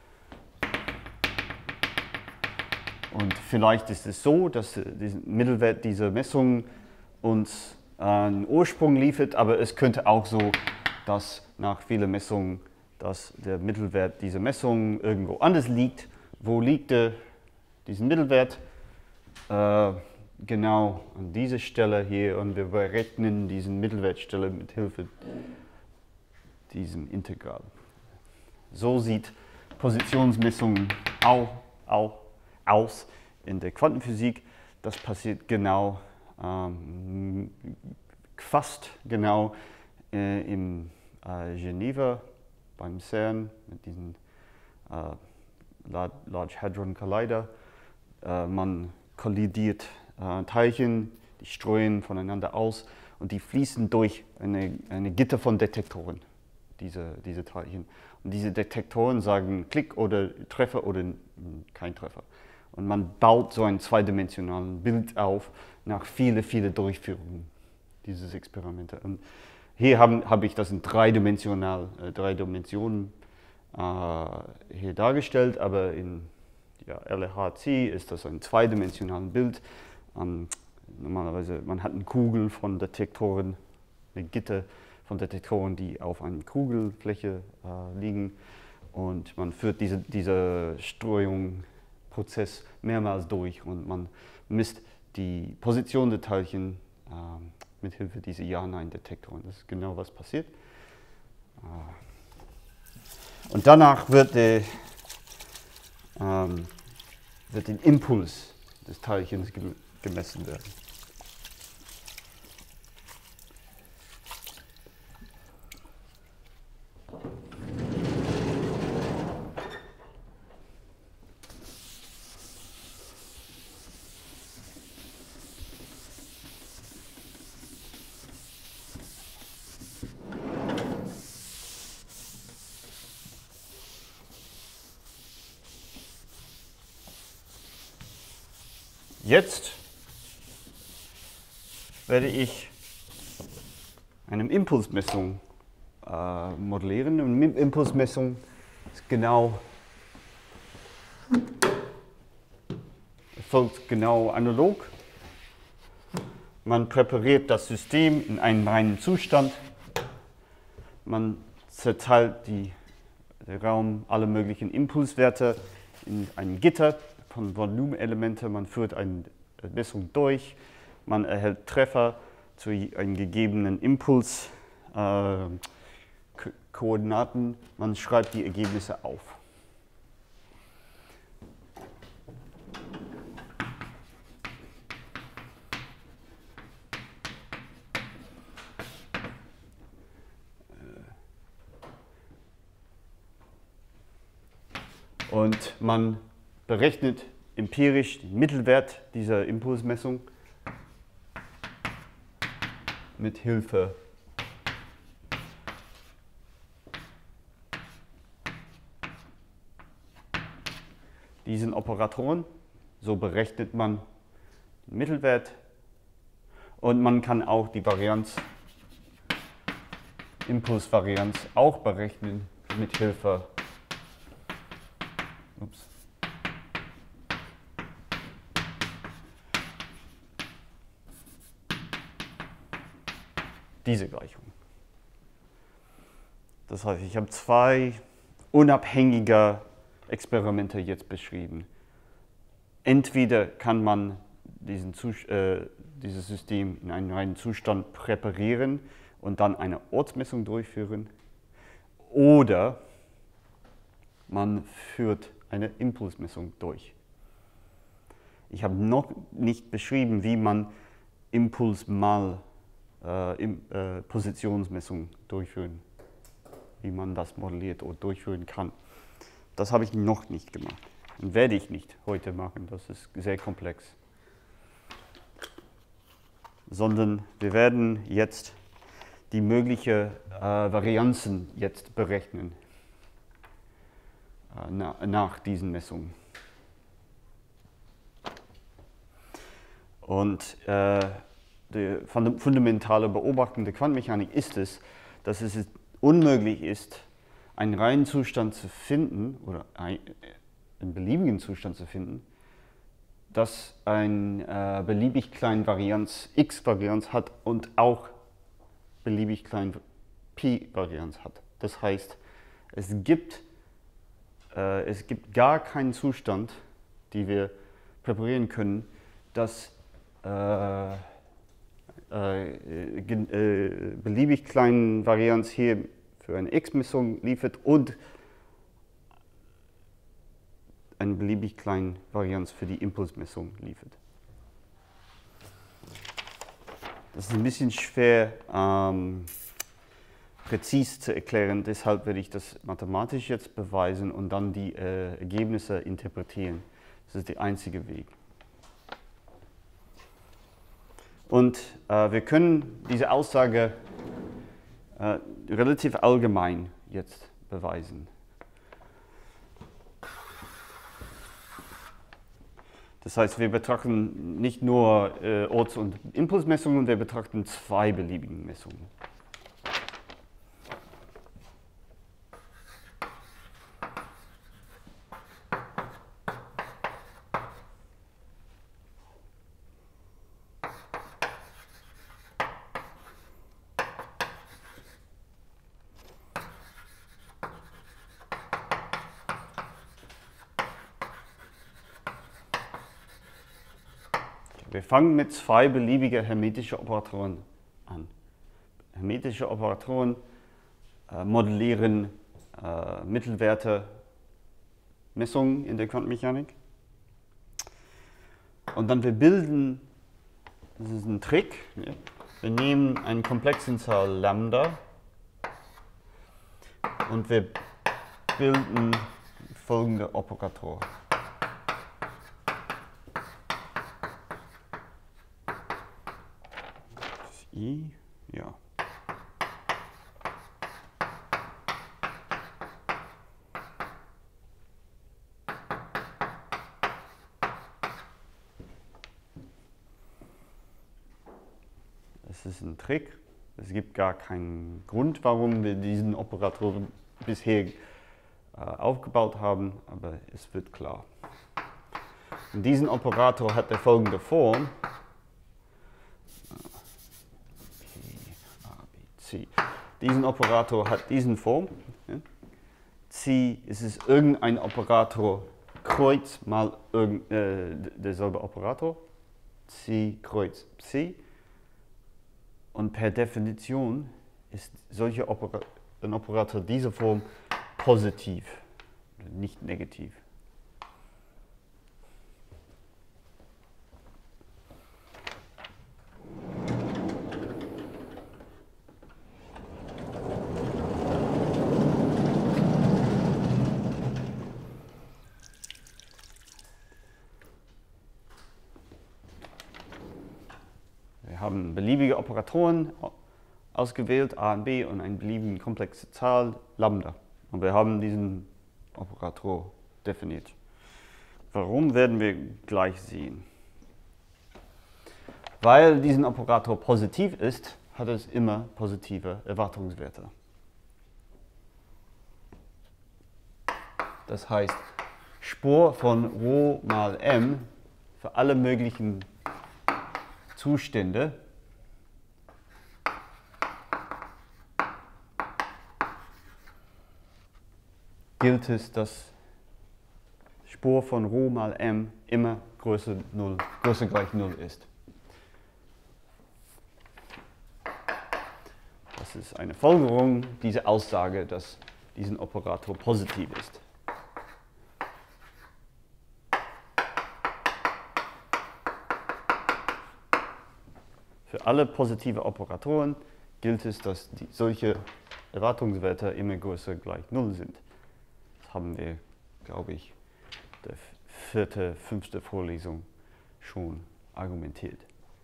Und vielleicht ist es so, dass der Mittelwert dieser Messung uns einen Ursprung liefert, aber es könnte auch so, dass nach vielen Messungen, dass der Mittelwert dieser Messung irgendwo anders liegt. Wo liegt dieser Mittelwert? Genau an dieser Stelle hier, und wir berechnen diesen Mittelwertstelle mit Hilfe diesem Integral. So sieht Positionsmessung auch aus in der Quantenphysik. Das passiert genau, fast genau in Geneva beim CERN mit diesem Large Hadron Collider. Man kollidiert Teilchen, die streuen voneinander aus und die fließen durch eine Gitter von Detektoren, diese Teilchen. Und diese Detektoren sagen Klick oder Treffer oder kein Treffer. Und man baut so ein zweidimensionales Bild auf nach vielen Durchführungen dieses Experiments. Und hier habe ich das in drei Dimensionen hier dargestellt, aber in LHC ist das ein zweidimensionales Bild. Normalerweise man hat eine Kugel von Detektoren, eine Gitter von Detektoren, die auf einer Kugelfläche liegen, und man führt diese Streuungsprozess mehrmals durch und man misst die Position der Teilchen mit Hilfe dieser Ja-Nein-Detektoren. Das ist genau, was passiert. Und danach wird der Impuls des Teilchens gemessen werden. Jetzt werde ich eine Impulsmessung modellieren. Eine Impulsmessung ist erfolgt genau analog. Man präpariert das System in einen reinen Zustand. Man zerteilt den Raum, alle möglichen Impulswerte in ein Gitter von Volumenelemente. Man führt eine Messung durch. Man erhält Treffer zu einem gegebenen Impuls, Koordinaten. Man schreibt die Ergebnisse auf. Und man berechnet empirisch den Mittelwert dieser Impulsmessung mit Hilfe diesen Operatoren. So berechnet man den Mittelwert, und man kann auch die Impulsvarianz auch berechnen mit Hilfe diese Gleichung. Das heißt, ich habe zwei unabhängige Experimente jetzt beschrieben. Entweder kann man dieses System in einen reinen Zustand präparieren und dann eine Ortsmessung durchführen, oder man führt eine Impulsmessung durch. Ich habe noch nicht beschrieben, wie man Impuls mal Positionsmessung durchführen, wie man das modelliert oder durchführen kann. Das habe ich noch nicht gemacht und werde ich nicht heute machen, das ist sehr komplex. Sondern wir werden jetzt die möglichen Varianzen jetzt berechnen nach diesen Messungen. Und die fundamentale Beobachtung der Quantenmechanik ist es, dass es unmöglich ist, einen reinen Zustand zu finden oder einen beliebigen Zustand zu finden, das eine beliebig kleine Varianz, x-Varianz hat und auch beliebig kleine p-Varianz hat. Das heißt, es gibt gar keinen Zustand, den wir präparieren können, das beliebig kleinen Varianz hier für eine x-Messung liefert und eine beliebig kleine Varianz für die Impulsmessung liefert. Das ist ein bisschen schwer präzise zu erklären, deshalb werde ich das mathematisch jetzt beweisen und dann die Ergebnisse interpretieren. Das ist der einzige Weg. Und wir können diese Aussage relativ allgemein jetzt beweisen. Das heißt, wir betrachten nicht nur Orts- und Impulsmessungen, wir betrachten zwei beliebige Messungen. Wir fangen mit zwei beliebigen hermetischen Operatoren an. Hermetische Operatoren modellieren Mittelwerte Messungen in der Quantenmechanik. Und dann wir bilden, das ist ein Trick, ja. Wir nehmen eine komplexen Zahl Lambda und wir bilden folgende Operator. I, ja. Es ist ein Trick. Es gibt gar keinen Grund, warum wir diesen Operator bisher aufgebaut haben, aber es wird klar. Und diesen Operator hat folgende Form. Diesen Operator hat diesen Form. Ja. Psi ist irgendein Operator Kreuz mal derselbe Operator. Psi Kreuz Psi. Und per Definition ist ein Operator dieser Form positiv, nicht negativ. Wir haben beliebige Operatoren ausgewählt, a und b, und eine beliebige komplexe Zahl, Lambda. Und wir haben diesen Operator definiert. Warum, werden wir gleich sehen. Weil diesen Operator positiv ist, hat es immer positive Erwartungswerte. Das heißt, Spur von Rho mal m für alle möglichen Zustände gilt es, dass Spur von Rho mal m immer größer gleich 0 ist. Das ist eine Folgerung dieser Aussage, dass diesen Operator positiv ist. Für alle positive Operatoren gilt es, dass solche Erwartungswerte immer größer gleich 0 sind. Das haben wir, glaube ich, der 4., 5. Vorlesung schon argumentiert.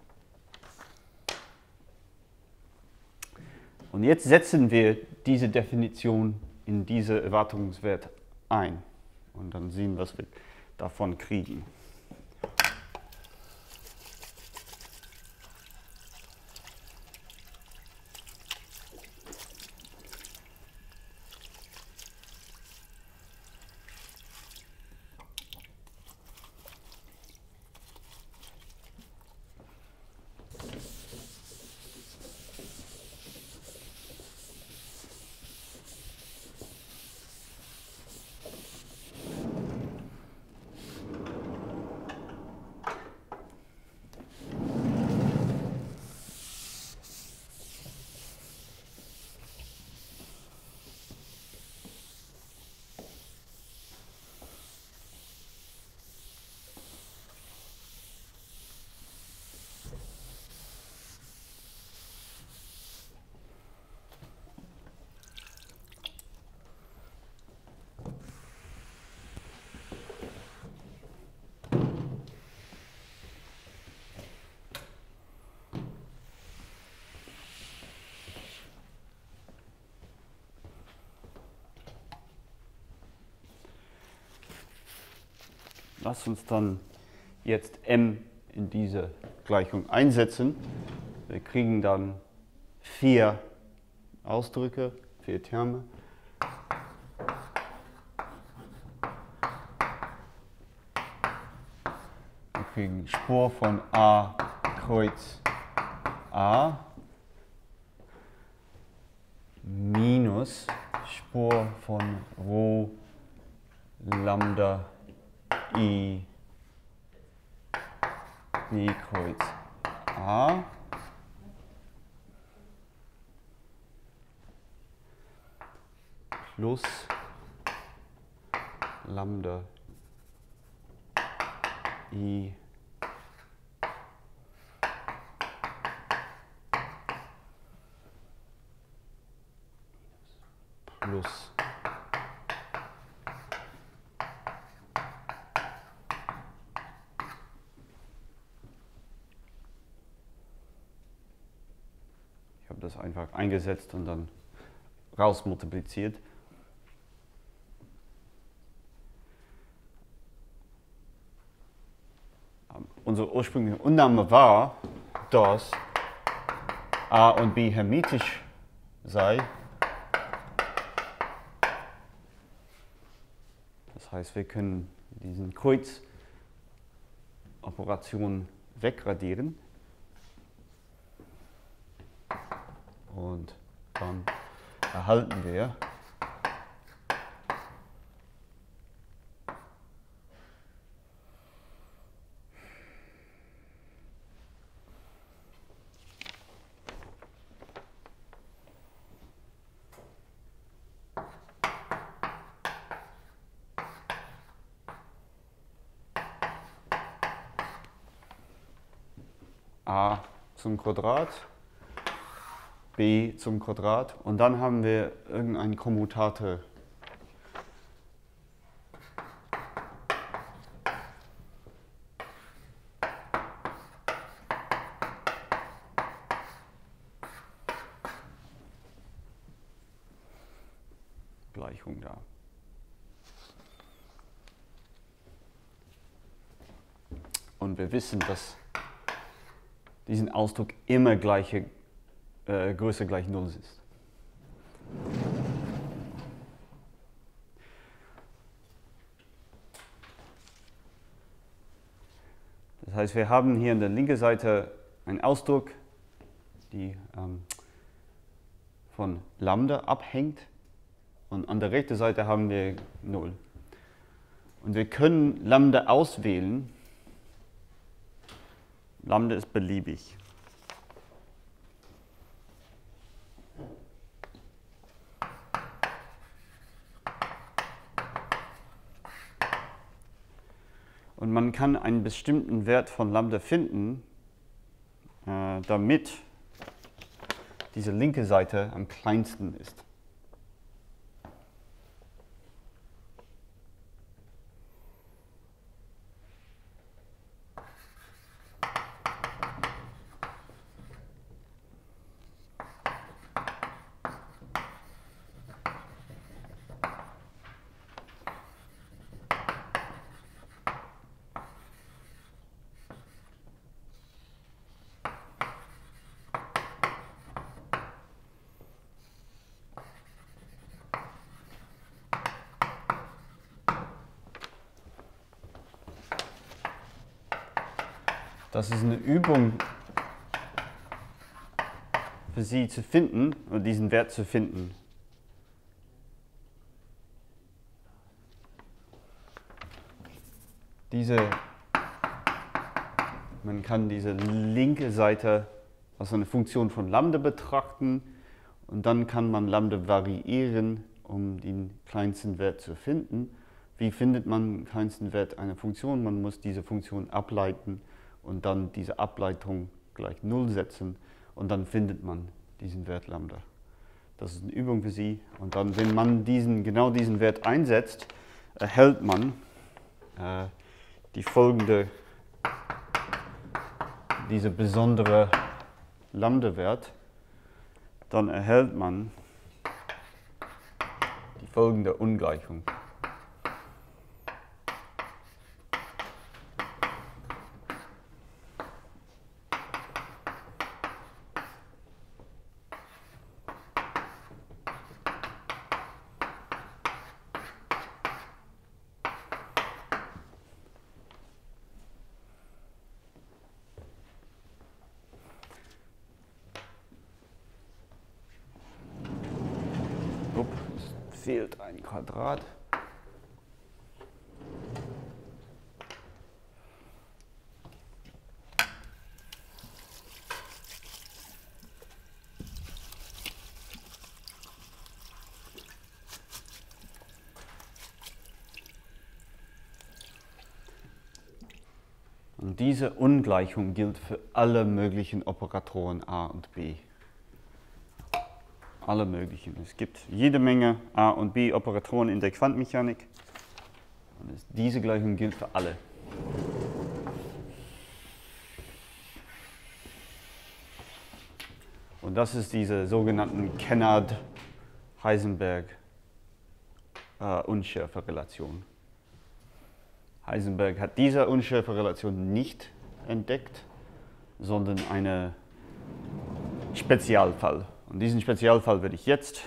Und jetzt setzen wir diese Definition in diese Erwartungswert ein und dann sehen, was wir davon kriegen. Lass uns dann jetzt m in diese Gleichung einsetzen. Wir kriegen dann 4 Ausdrücke, 4 Terme. Wir kriegen Spur von a Kreuz a minus Spur von Rho Lambda I B Kreuz A plus Lambda I plus das einfach eingesetzt und dann raus multipliziert. Unsere ursprüngliche Annahme war, dass a und b hermitisch sei. Das heißt, wir können diesen Kreuz-Operation wegradieren. Und dann erhalten wir a zum Quadrat, b zum Quadrat und dann haben wir irgendeinen Kommutator. Gleichung da. Und wir wissen, dass diesen Ausdruck immer Größe gleich 0 ist. Das heißt, wir haben hier an der linken Seite einen Ausdruck, die von Lambda abhängt, und an der rechten Seite haben wir 0. Und wir können Lambda auswählen. Lambda ist beliebig. Und man kann einen bestimmten Wert von Lambda finden, damit diese linke Seite am kleinsten ist. Das ist eine Übung für Sie zu finden und diesen Wert zu finden. Man kann diese linke Seite als eine Funktion von Lambda betrachten und dann kann man Lambda variieren, um den kleinsten Wert zu finden. Wie findet man den kleinsten Wert einer Funktion? Man muss diese Funktion ableiten und dann diese Ableitung gleich 0 setzen und dann findet man diesen Wert Lambda. Das ist eine Übung für Sie und dann, wenn man genau diesen Wert einsetzt, erhält man diese besondere Lambda-Wert, dann erhält man die folgende Ungleichung. Es fehlt ein Quadrat. Und diese Ungleichung gilt für alle möglichen Operatoren A und B. Alle möglichen. Es gibt jede Menge A und B Operatoren in der Quantenmechanik. Und diese Gleichung gilt für alle. Und das ist diese sogenannten Kennard-Heisenberg-Unschärferelation. Heisenberg hat diese Unschärferelation nicht entdeckt, sondern einen Spezialfall. Und diesen Spezialfall werde ich jetzt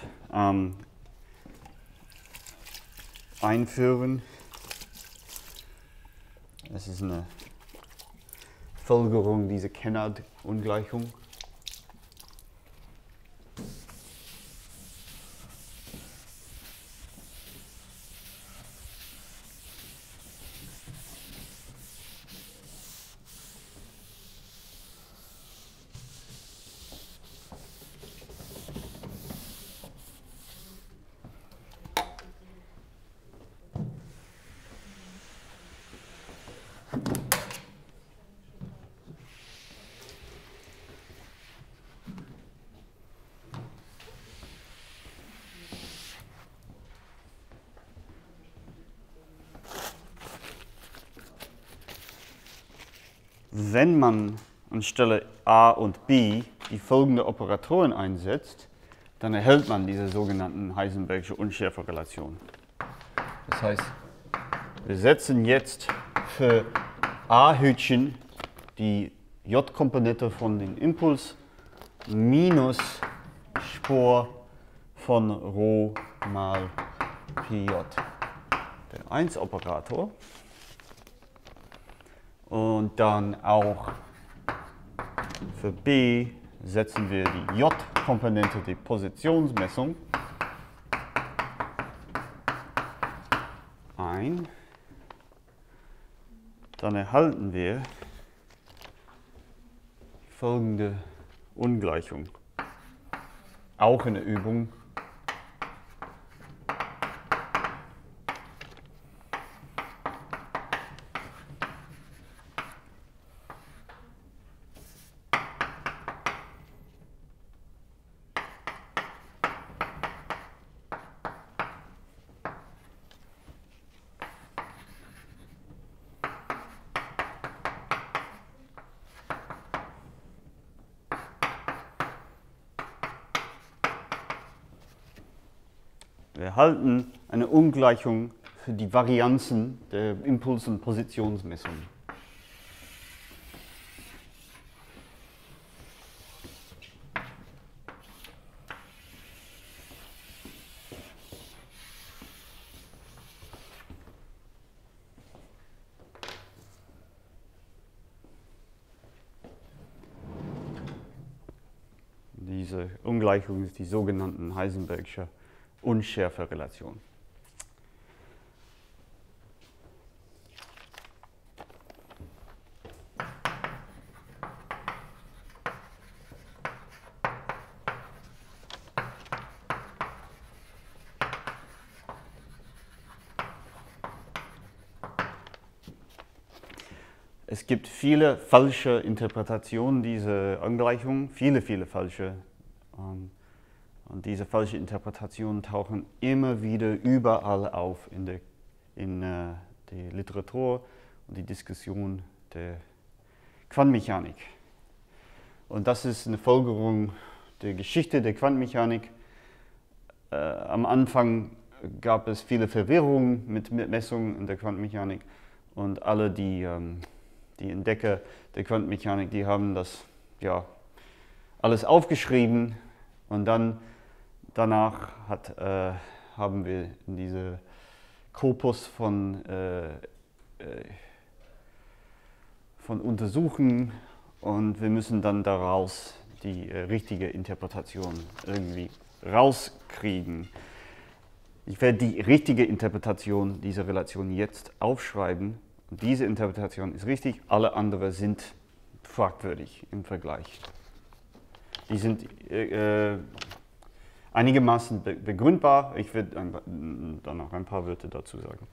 einführen. Es ist eine Folgerung dieser Kennard-Ungleichung. Wenn man anstelle A und B die folgenden Operatoren einsetzt, dann erhält man diese sogenannten Heisenbergsche Unschärferelation. Das heißt, wir setzen jetzt für A-Hütchen die J-Komponente von dem Impuls minus Spur von Rho mal PJ. Der 1-Operator. Und dann auch für B setzen wir die J-Komponente, die Positionsmessung, ein. Dann erhalten wir folgende Ungleichung. Auch in der Übung. Wir erhalten eine Ungleichung für die Varianzen der Impuls- und Positionsmessungen. Diese Ungleichung ist die sogenannte Heisenbergsche Unschärferelation. Es gibt viele falsche Interpretationen dieser Ungleichung, viele falsche. Und diese falschen Interpretationen tauchen immer wieder überall auf in der Literatur und die Diskussion der Quantenmechanik. Und das ist eine Folgerung der Geschichte der Quantenmechanik. Am Anfang gab es viele Verwirrungen mit Messungen in der Quantenmechanik und alle die Entdecker der Quantenmechanik, die haben das alles aufgeschrieben und danach haben wir diese Korpus von Untersuchungen und wir müssen dann daraus die richtige Interpretation irgendwie rauskriegen. Ich werde die richtige Interpretation dieser Relation jetzt aufschreiben. Und diese Interpretation ist richtig, alle anderen sind fragwürdig im Vergleich. Die sind einigermaßen begründbar. Ich werde dann noch ein paar Wörter dazu sagen.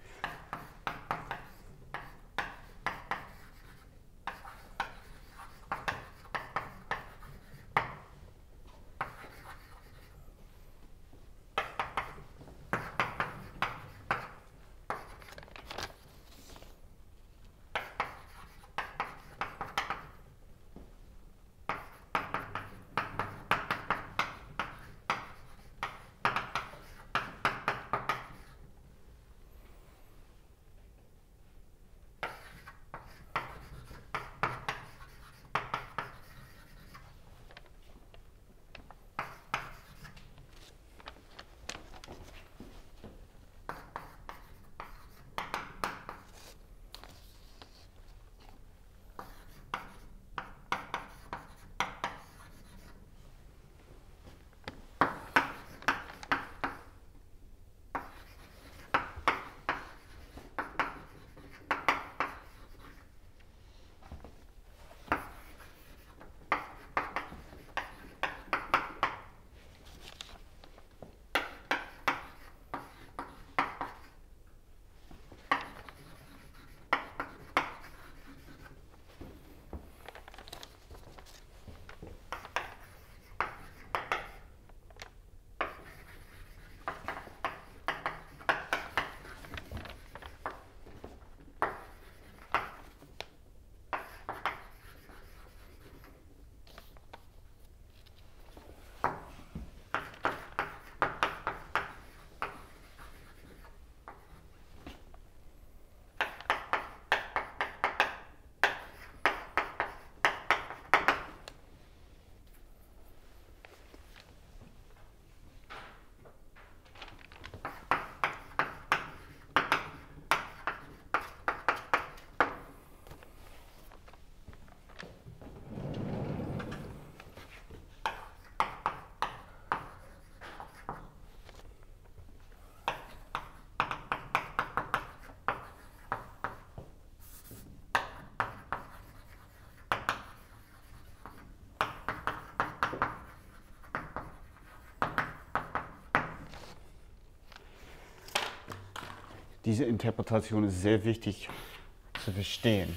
Diese Interpretation ist sehr wichtig zu verstehen.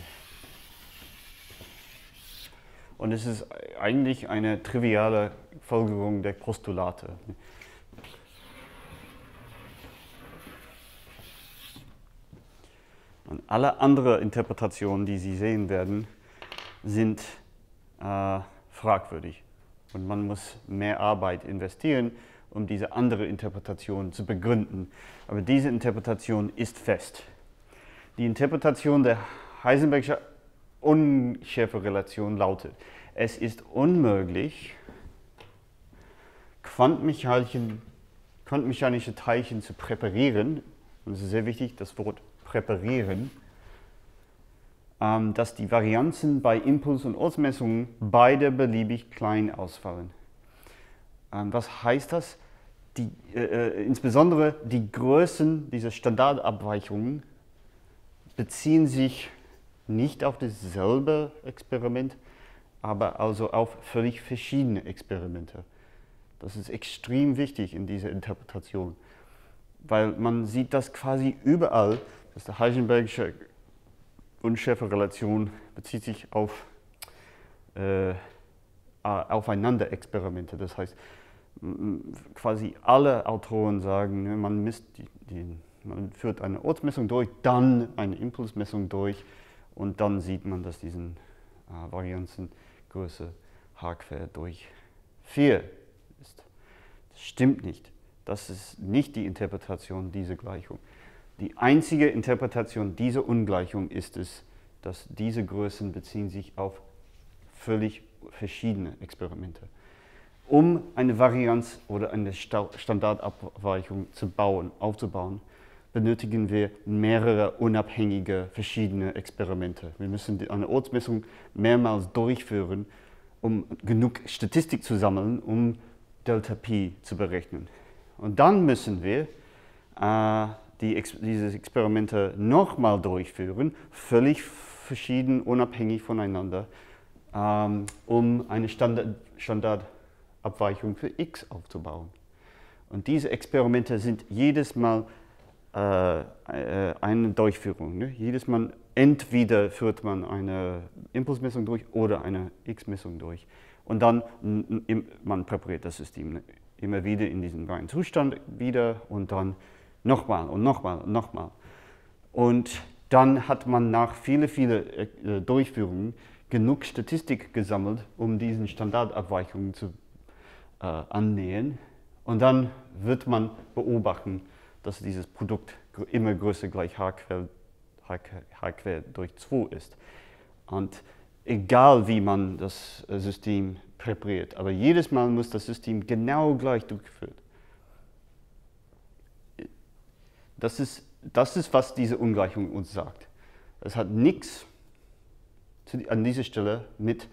Und es ist eigentlich eine triviale Folgerung der Postulate. Und alle anderen Interpretationen, die Sie sehen werden, sind fragwürdig. Und man muss mehr Arbeit investieren, um diese andere Interpretation zu begründen. Aber diese Interpretation ist fest. Die Interpretation der Heisenbergschen Unschärferelation lautet: Es ist unmöglich, quantenmechanische Teilchen zu präparieren, und es ist sehr wichtig, das Wort präparieren, dass die Varianzen bei Impuls- und Ortsmessungen beide beliebig klein ausfallen. Was heißt das? Insbesondere die Größen dieser Standardabweichungen beziehen sich nicht auf dasselbe Experiment, aber also auf völlig verschiedene Experimente. Das ist extrem wichtig in dieser Interpretation, weil man sieht das quasi überall, dass die Heisenbergische Unschärferelation bezieht sich auf Aufeinanderexperimente. Das heißt, quasi alle Autoren sagen, man führt eine Ortsmessung durch, dann eine Impulsmessung durch und dann sieht man, dass diese Varianzengröße h² durch 4 ist. Das stimmt nicht. Das ist nicht die Interpretation dieser Gleichung. Die einzige Interpretation dieser Ungleichung ist es, dass diese Größen beziehen sich auf völlig verschiedene Experimente. Um eine Varianz oder eine Standardabweichung aufzubauen, benötigen wir mehrere unabhängige, verschiedene Experimente. Wir müssen eine Ortsmessung mehrmals durchführen, um genug Statistik zu sammeln, um Delta Pi zu berechnen. Und dann müssen wir diese Experimente nochmal durchführen, völlig verschieden, unabhängig voneinander, um eine Standardabweichung für x aufzubauen. Und diese Experimente sind jedes Mal eine Durchführung. Ne? Jedes Mal entweder führt man eine Impulsmessung durch oder eine x-Messung durch. Und dann man präpariert das System immer wieder in diesen reinen Zustand wieder und dann nochmal und nochmal und nochmal. Und dann hat man nach vielen Durchführungen genug Statistik gesammelt, um diesen Standardabweichungen zu annähern. Und dann wird man beobachten, dass dieses Produkt immer größer gleich h² durch 2 ist. Und egal wie man das System präpariert, aber jedes Mal muss das System genau gleich durchgeführt. Das ist, was diese Ungleichung uns sagt. Es hat nichts an dieser Stelle mit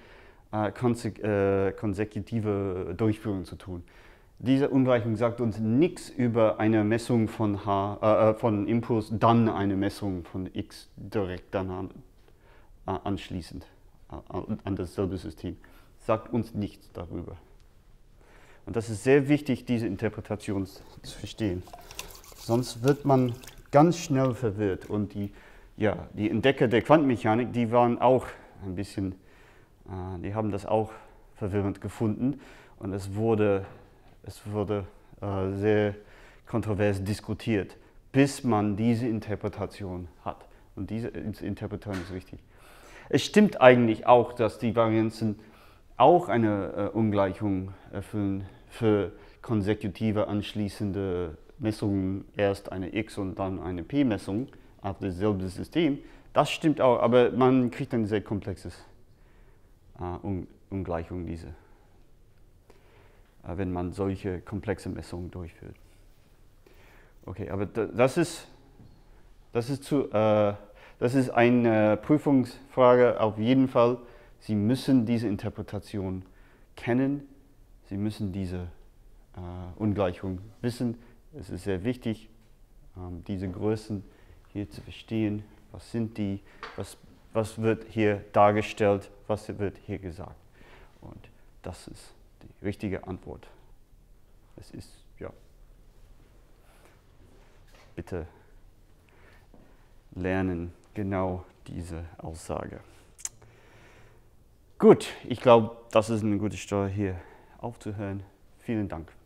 konsekutiver Durchführung zu tun. Diese Ungleichung sagt uns nichts über eine Messung von Impuls, dann eine Messung von x direkt dann anschließend an dasselbe System. Sagt uns nichts darüber. Und das ist sehr wichtig, diese Interpretation zu verstehen. Sonst wird man ganz schnell verwirrt. Und die Entdecker der Quantenmechanik, die waren auch ein bisschen, die haben das auch verwirrend gefunden. Und es wurde sehr kontrovers diskutiert, bis man diese Interpretation hat. Und diese Interpretation ist richtig. Es stimmt eigentlich auch, dass die Varianzen auch eine Ungleichung erfüllen für konsekutive anschließende Messungen, erst eine x- und dann eine p-Messung auf dasselbe System. Das stimmt auch, aber man kriegt ein sehr komplexes Ungleichung, wenn man solche komplexe Messungen durchführt. Okay, aber das ist eine Prüfungsfrage auf jeden Fall. Sie müssen diese Interpretation kennen, Sie müssen diese Ungleichung wissen. Es ist sehr wichtig, diese Größen hier zu verstehen. Was sind die? Was wird hier dargestellt? Was wird hier gesagt? Und das ist die richtige Antwort. Es ist, ja. Bitte lernen genau diese Aussage. Gut, ich glaube, das ist eine gute Stelle hier aufzuhören. Vielen Dank.